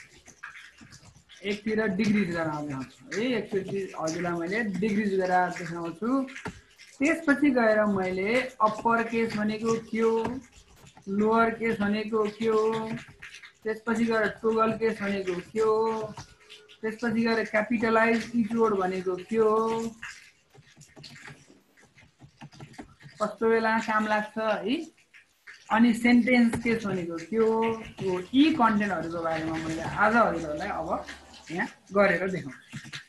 S1: एकतिर डिक्रिज गराउँछु है। एकचोटि हजुरलाई मैले डिक्रिज गराएर देखाउँछु। त्यसपछि गएर मैले अप्पर केस भनेको के हो, लोअर केस भनेको के हो, त्यसपछि गएर टोगल केस भनेको के हो, त्यसपछि गएर क्यापिटलाइज कीवर्ड भनेको के हो, कस्तो बेला काम लाग्छ है, अनि सेन्टेन्स केस भनेको के हो। यी कन्टेन्टहरूको बारेमा मैले आज हजुरहरूलाई अब यहाँ गरेर देखाउँछु।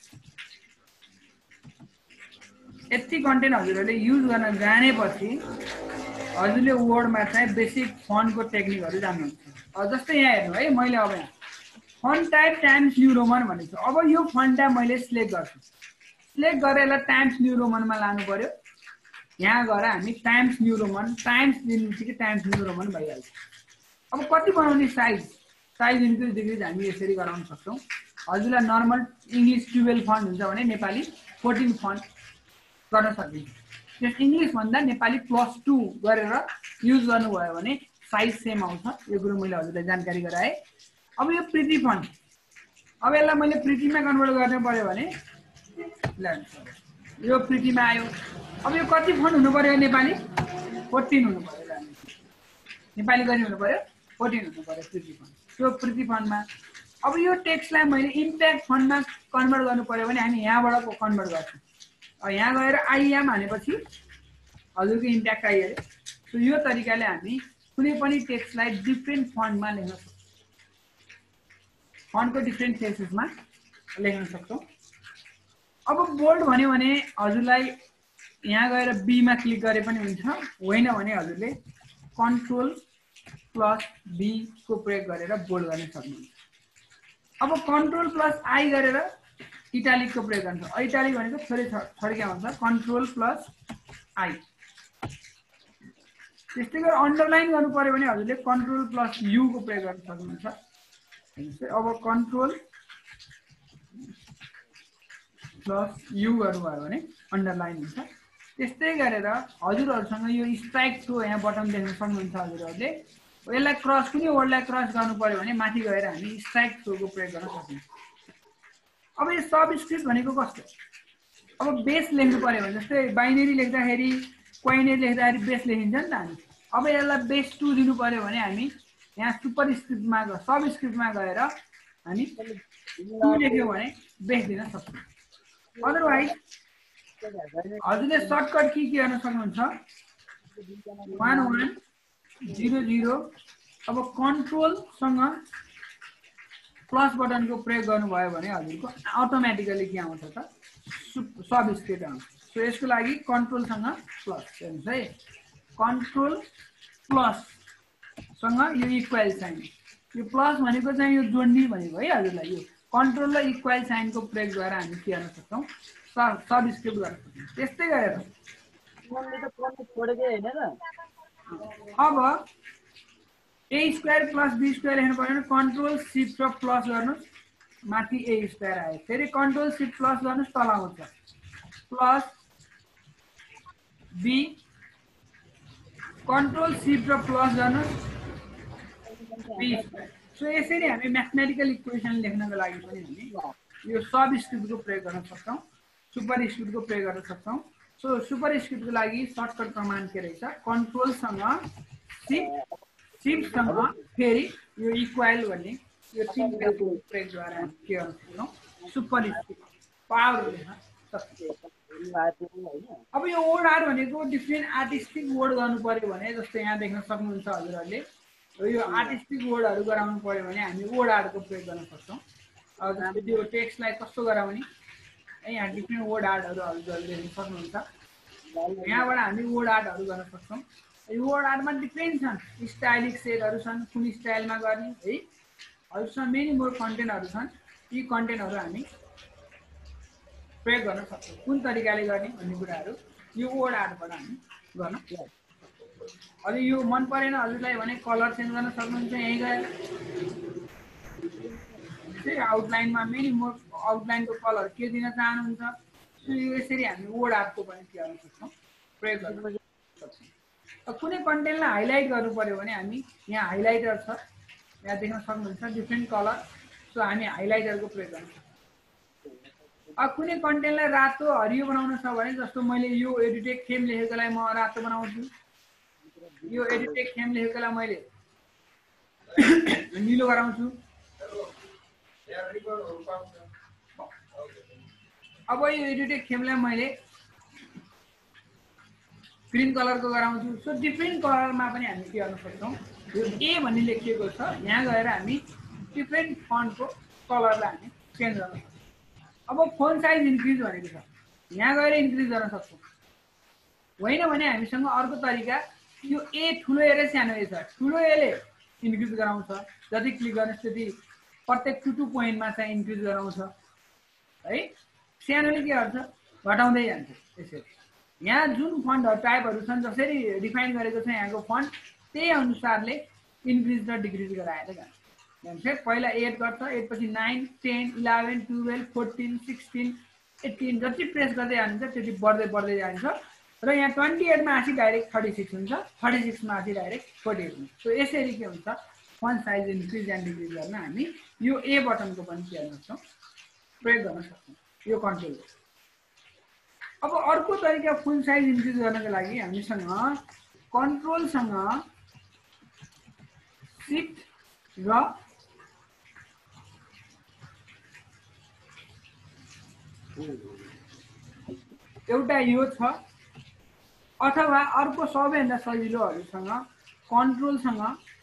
S1: यति कन्टेन्ट हजुरहरूले युज गर्न जानेपछि हजुरले वर्डमा चाहिँ बेसिक फन्टको टेक्निकहरू जान्नुहुन्छ। जस्तै यहाँ हेर्नु है, मैले अब यहाँ font type Times New Roman भनेको छु। अब यो फन्ट टाइप मैले सिलेक्ट गर्छु, सिलेक्ट गरेर यसलाई टाइम्स न्यू रोमनमा लानु पर्यो। यहाँ गएर हामी टाइम्स न्यू रोमन, टाइम्स दिनुबित्तिकै टाइम्स न्यू रोमन भइहाल्छ। अब कति बनाउने साइज, साइज इन्क्रिज डिक्रिज हामी यसरी गराउन सक्छौँ। हजुरलाई नर्मल इङ्ग्लिस 12 फन्ट हुन्छ भने नेपाली 14 फन्ट गर्न सकिन्छ। त्यस इङ्ग्लिसभन्दा नेपाली +2 गरेर युज गर्नुभयो भने साइज सेम आउँछ। यो कुरो मैले हजुरलाई जानकारी गराएँ। अब यो प्रिटी फन्ट, अब यसलाई मैले प्रिटीमा कन्भर्ट गर्नु पर्यो भने यो प्रिटीमा आयो। अब यो कति फन्ट हुनु पर्यो, नेपाली 14 हुनु पर्यो, नेपाली कति हुनु पर्यो 14 हुनु पर्यो प्रिटी फन्ट। त्यो प्रिटी फन्टमा अब यो टेक्स्टलाई मैले इम्प्याक्ट फन्टमा कन्भर्ट गर्नु पर्यो भने हामी यहाँबाट कन्भर्ट गर्छौँ। यहाँ गएर आइएम भनेपछि हजुरको इम्प्याक्ट आइहाल्यो। सो यो तरिकाले हामी कुनै पनि टेक्स्टलाई डिफ्रेन्ट फन्टमा लेख्न सक्छौँ, फन्टको डिफ्रेन्ट फेसेसमा लेख्न सक्छौँ। अब बोल्ड भन्यो भने हजुरलाई यहाँ गएर बीमा क्लिक गरे पनि हुन्छ, होइन भने हजुरले Ctrl+B को प्रयोग गरेर बोल्ड गर्न सक्नुहुन्छ। अब Ctrl+I गरेर इटालिकको प्रयोग गर्नु। इटालिक भनेको थोरै छड्के आउँछ, Ctrl+I। त्यस्तै गरेर अन्डरलाइन गर्नु पर्यो भने हजुरले Ctrl+U को प्रयोग गर्न सक्नुहुन्छ। अब Ctrl+U गर्नुभयो भने अन्डरलाइन हुन्छ। त्यस्तै गरेर हजुरहरूसँग यो स्ट्राइक थ्रु यहाँ बटन देख्न सक्नुहुन्छ। हजुरहरूले यसलाई क्रस, कुनै वर्डलाई क्रस गर्नु पर्यो भने माथि गएर हामी स्ट्राइक थ्रुको प्रयोग गर्न सक्छौँ। अब यो सबस्क्रिप्ट भनेको कस्तो, अब बेस लेख्नु पर्यो भने जस्तै बाइनेरी लेख्दाखेरि क्वाइनेरी लेख्दाखेरि बेस लेखिन्छ नि त हामी। अब यसलाई बेस 2 दिनु पर्यो भने हामी यहाँ सुपरस्क्रिप्टमा सबस्क्रिप्टमा गएर हामी 2 लेख्यौँ भने बेस दिन सक्छौँ। अदरवाइज हजुरले सर्टकट के गर्न सक्नुहुन्छ, 1100। अब कन्ट्रोलसँग प्लस बटनको प्रयोग गर्नुभयो भने हजुरको अटोमेटिकली के आउँछ त, सबस्क्रिप्ट आउँछ। सो यसको लागि कन्ट्रोलसँग प्लस हेर्नुहोस् है, Ctrl+सँग यो इक्वल साइन, यो प्लस भनेको चाहिँ यो जोड्ने भनेको है हजुरलाई। यो कन्ट्रोल र इक्वल साइनको प्रयोग गरेर हामी के गर्न सक्छौँ, सबस्क्रिप्ट गर्न सक्छौँ। त्यस्तै गरेर अब A² + B² लेख्नु पर्यो भने Ctrl+Shift र प्लस गर्नुहोस्, माथि A² आयो। फेरि Ctrl+Shift+ गर्नुहोस्, तल आउँछ +B, Ctrl+Shift र प्लस गर्नुहोस् B²। सो यसरी हामी म्याथमेटिकल इक्वेसन लेख्नको लागि पनि हामी यो सबस्क्रिप्टको प्रयोग गर्न सक्छौँ। सुपरस्क्रिप्टको प्रयोग गर्न सक्छौँ। सो सुपरस्क्रिप्टको लागि सर्टकट कमान्ड के रहेछ, कन्ट्रोलसँग शिफ्टसँग फेरि यो इक्वल भन्ने यो तिनवटाको प्रयोगद्वारा हामी के गर्न सक्छौँ, सुपरस्क्रिप्ट पावर लेख्न सक्छौँ। अब यो वर्ड आर्ट भनेको डिफ्रेन्ट आर्टिस्टिक वर्ड गर्नु पर्यो भने जस्तो यहाँ देख्न सक्नुहुन्छ हजुरहरूले, यो आर्टिस्टिक वर्डहरू गराउनु पर्यो भने हामी वर्ड आर्टको प्रयोग गर्न सक्छौँ। जस्तै त्यो टेक्स्टलाई कस्तो गराउने है, यहाँ डिफ्रेन्ट वर्ड आर्टहरू हजुरहरूले देख्न सक्नुहुन्छ। यहाँबाट हामी वर्ड आर्टहरू गर्न सक्छौँ। यो वर्ड आर्टमा डिफ्रेन्ट छन्, स्टाइलिक सेटहरू छन्, कुन स्टाइलमा गर्ने है, अरूसँग मेनी मोर कन्टेन्टहरू छन्। यी कन्टेन्टहरू हामी प्रयोग गर्न सक्छौँ, कुन तरिकाले गर्ने भन्ने कुराहरू यो वर्ड आर्टबाट हामी गर्न सक्छौँ। अनि यो मन परेन हजुरलाई भने कलर चेन्ज गर्न सक्नुहुन्छ, यहीँ गएर आउटलाइनमा मेनी मोर आउटलाइनको कलर के दिन चाहनुहुन्छ, यसरी हामी वर्ड आर्टको पनि के गर्न सक्छौँ, प्रयोग गर्न सक्छौँ। कुनै कन्टेन्टलाई हाइलाइट गर्नु पर्यो भने हामी यहाँ हाइलाइटर छ, यहाँ देख्न सक्नुहुन्छ डिफ्रेन्ट कलर, सो हामी हाइलाइटरको प्रयोग गर्न सक्छौँ। अब कुनै कन्टेन्टलाई रातो हरियो बनाउन छ भने जस्तो मैले यो एडिटेक थेम लेखेकोलाई म रातो बनाउँछु, यो एडिटेक थेम लेखेकोलाई मैले निलो गराउँछु। अब यो एडिटेक थेमलाई मैले ग्रीन कलरको गराउँछु। सो डिफ्रेन्ट कलरमा पनि हामी के गर्न सक्छौँ, यो ए भन्ने लेखिएको छ, यहाँ गएर हामी डिफ्रेन्ट फन्टको कलरलाई हामी चेन्ज गर्न सक्छौँ। अब फोन साइज इन्क्रिज भनेको छ, यहाँ गएर इन्क्रिज गर्न सक्छौँ। होइन भने हामीसँग अर्को तरिका, यो ए ठुलो ए र सानो ए छ, ठुलो एले इन्क्रिज गराउँछ, जति क्लिक गर्नुहोस् त्यति प्रत्येक 2 पोइन्टमा चाहिँ इन्क्रिज गराउँछ है। सानोले के गर्छ, घटाउँदै जान्छ। यसरी यहाँ जुन फन्ट टाइपहरू छन् जसरी डिफाइन गरेको छ यहाँको फन्ट, त्यही अनुसारले इन्क्रिज र डिक्रिज गराएर जान्छ। पहिला 8 गर्छ, 8 पछि 9, 10, 11, 12, 14, 16, 18 जति प्रेस गर्दै जान्छ त्यति बढ्दै बढ्दै जान्छ र यहाँ 28 मा आसी डाइरेक्ट 36 हुन्छ, 36 मा आसी डाइरेक्ट 48 हुन्छ। सो यसरी के हुन्छ, font size increase and decrease गर्न हामी यो ए बटनको पनि के गर्न सक्छौँ, प्रयोग गर्न सक्छौँ यो कन्ट्रोल। अब अर्को तरिका फन्ट साइज इन्क्रिज गर्नको लागि हामीसँग कन्ट्रोलसँग शिफ्ट र एउटा यो छ, अथवा अर्को सबैभन्दा सजिलोहरूसँग कन्ट्रोलसँग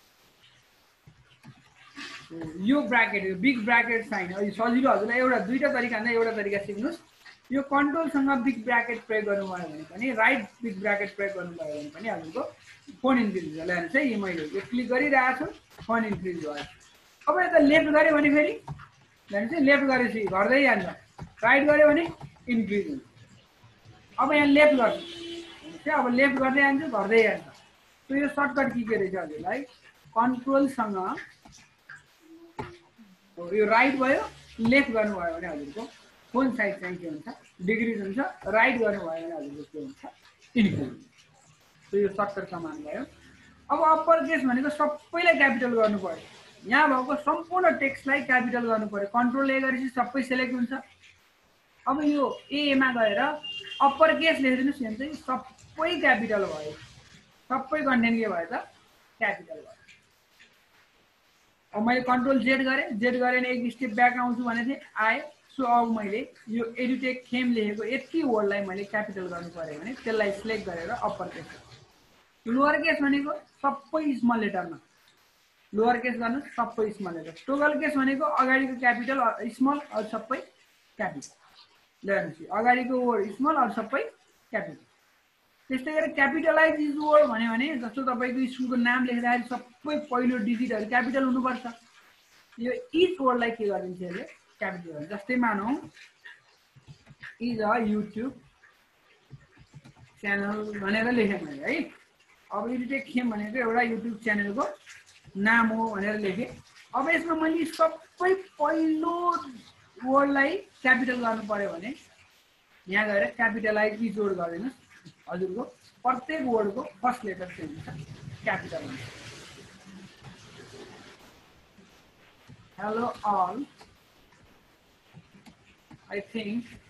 S1: यो ब्राकेट, यो बिग ब्राकेट साइन, सजिलो हजुरलाई एउटा दुईटा तरिका भन्दा एउटा तरिका सिक्नुहोस्। यो कन्ट्रोलसँग बिग ब्राकेट प्रयोग गर्नुभयो भने पनि, राइट बिग ब्राकेट प्रयोग गर्नुभयो भने पनि हजुरको फोन इन्क्रिज भयो। हेर्नुहोस् है, यो मैले यो क्लिक गरिरहेको छु, फोन इन्क्रिज भयो। अब यता लेफ्ट गऱ्यो भने फेरि हेर्नुहोस् है, लेफ्ट गरेपछि घट्दै जान्छ, राइट गऱ्यो भने इन्क्रिज हुन्छ। अब यहाँ लेफ्ट गर्छु, अब लेफ्ट गर्दै जान्छु, घट्दै जान्छ। सो यो सर्टकट के रहेछ हजुरलाई, कन्ट्रोलसँग यो राइट भयो, लेफ्ट गर्नुभयो भने हजुरको फोन साइज चाहिँ के हुन्छ, डिक्रिज हुन्छ, राइट गर्नुभयो भने हजुरको के हुन्छ, इन्क्रिज हुन्छ। सो यो सर्टकट कमान्ड भयो। अब अप्पर केस भनेको सबैलाई क्यापिटल गर्नु पर्यो, यहाँ भएको सम्पूर्ण टेक्स्टलाई क्यापिटल गर्नु पर्यो। कन्ट्रोल ए गरेपछि सबै सेलेक्ट हुन्छ। अब यो एमा गएर अप्पर केस लेखिदिनुहोस्, यहाँ चाहिँ सबै क्यापिटल भयो, सबै कन्टेन्ट के भयो त, क्यापिटल भयो। अब मैले कन्ट्रोल जेड गरेँ, जेड गरेँ भने एक स्टेप ब्याक आउँछु भने थिएँ, आएँ। सो अब मैले यो एडिटेक थेम लेखेको यति वर्डलाई मैले क्यापिटल गर्नु पर्यो भने त्यसलाई सिलेक्ट गरेर अप्पर केस, लोअर केस भनेको सबै स्मल लेटरमा, लोअर केस गर्नु सबै स्मल लेटर। टोगल केस भनेको अगाडिको क्यापिटल स्मल अरू सबै क्यापिटल, हेर्नुहोस् अगाडिको वर्ड स्मल अरू सबै क्यापिटल। त्यस्तै गरेर क्यापिटलाइज इज वर्ड भन्यो भने जस्तो तपाईँको स्कुलको नाम लेख्दाखेरि सबै पहिलो डिजिटहरू क्यापिटल हुनुपर्छ। यो इच वर्डलाई के गरिदिन्छ यसले, क्यापिटल गर्छ। जस्तै मानौँ इज अ युट्युब च्यानल भनेर लेखेँ मैले है। अब एडिटेक थेम भनेको एउटा युट्युब च्यानलको नाम हो भनेर लेखेँ। अब यसमा मैले सबै पहिलो वर्डलाई क्यापिटल गर्नु पर्यो भने यहाँ गएर क्यापिटलाइज इज वर्ड गरिदिनुहोस्, हजुरको प्रत्येक वर्डको फर्स्ट लेटर चाहिँ हुन्छ क्यापिटल हुन्छ। Hello all, I think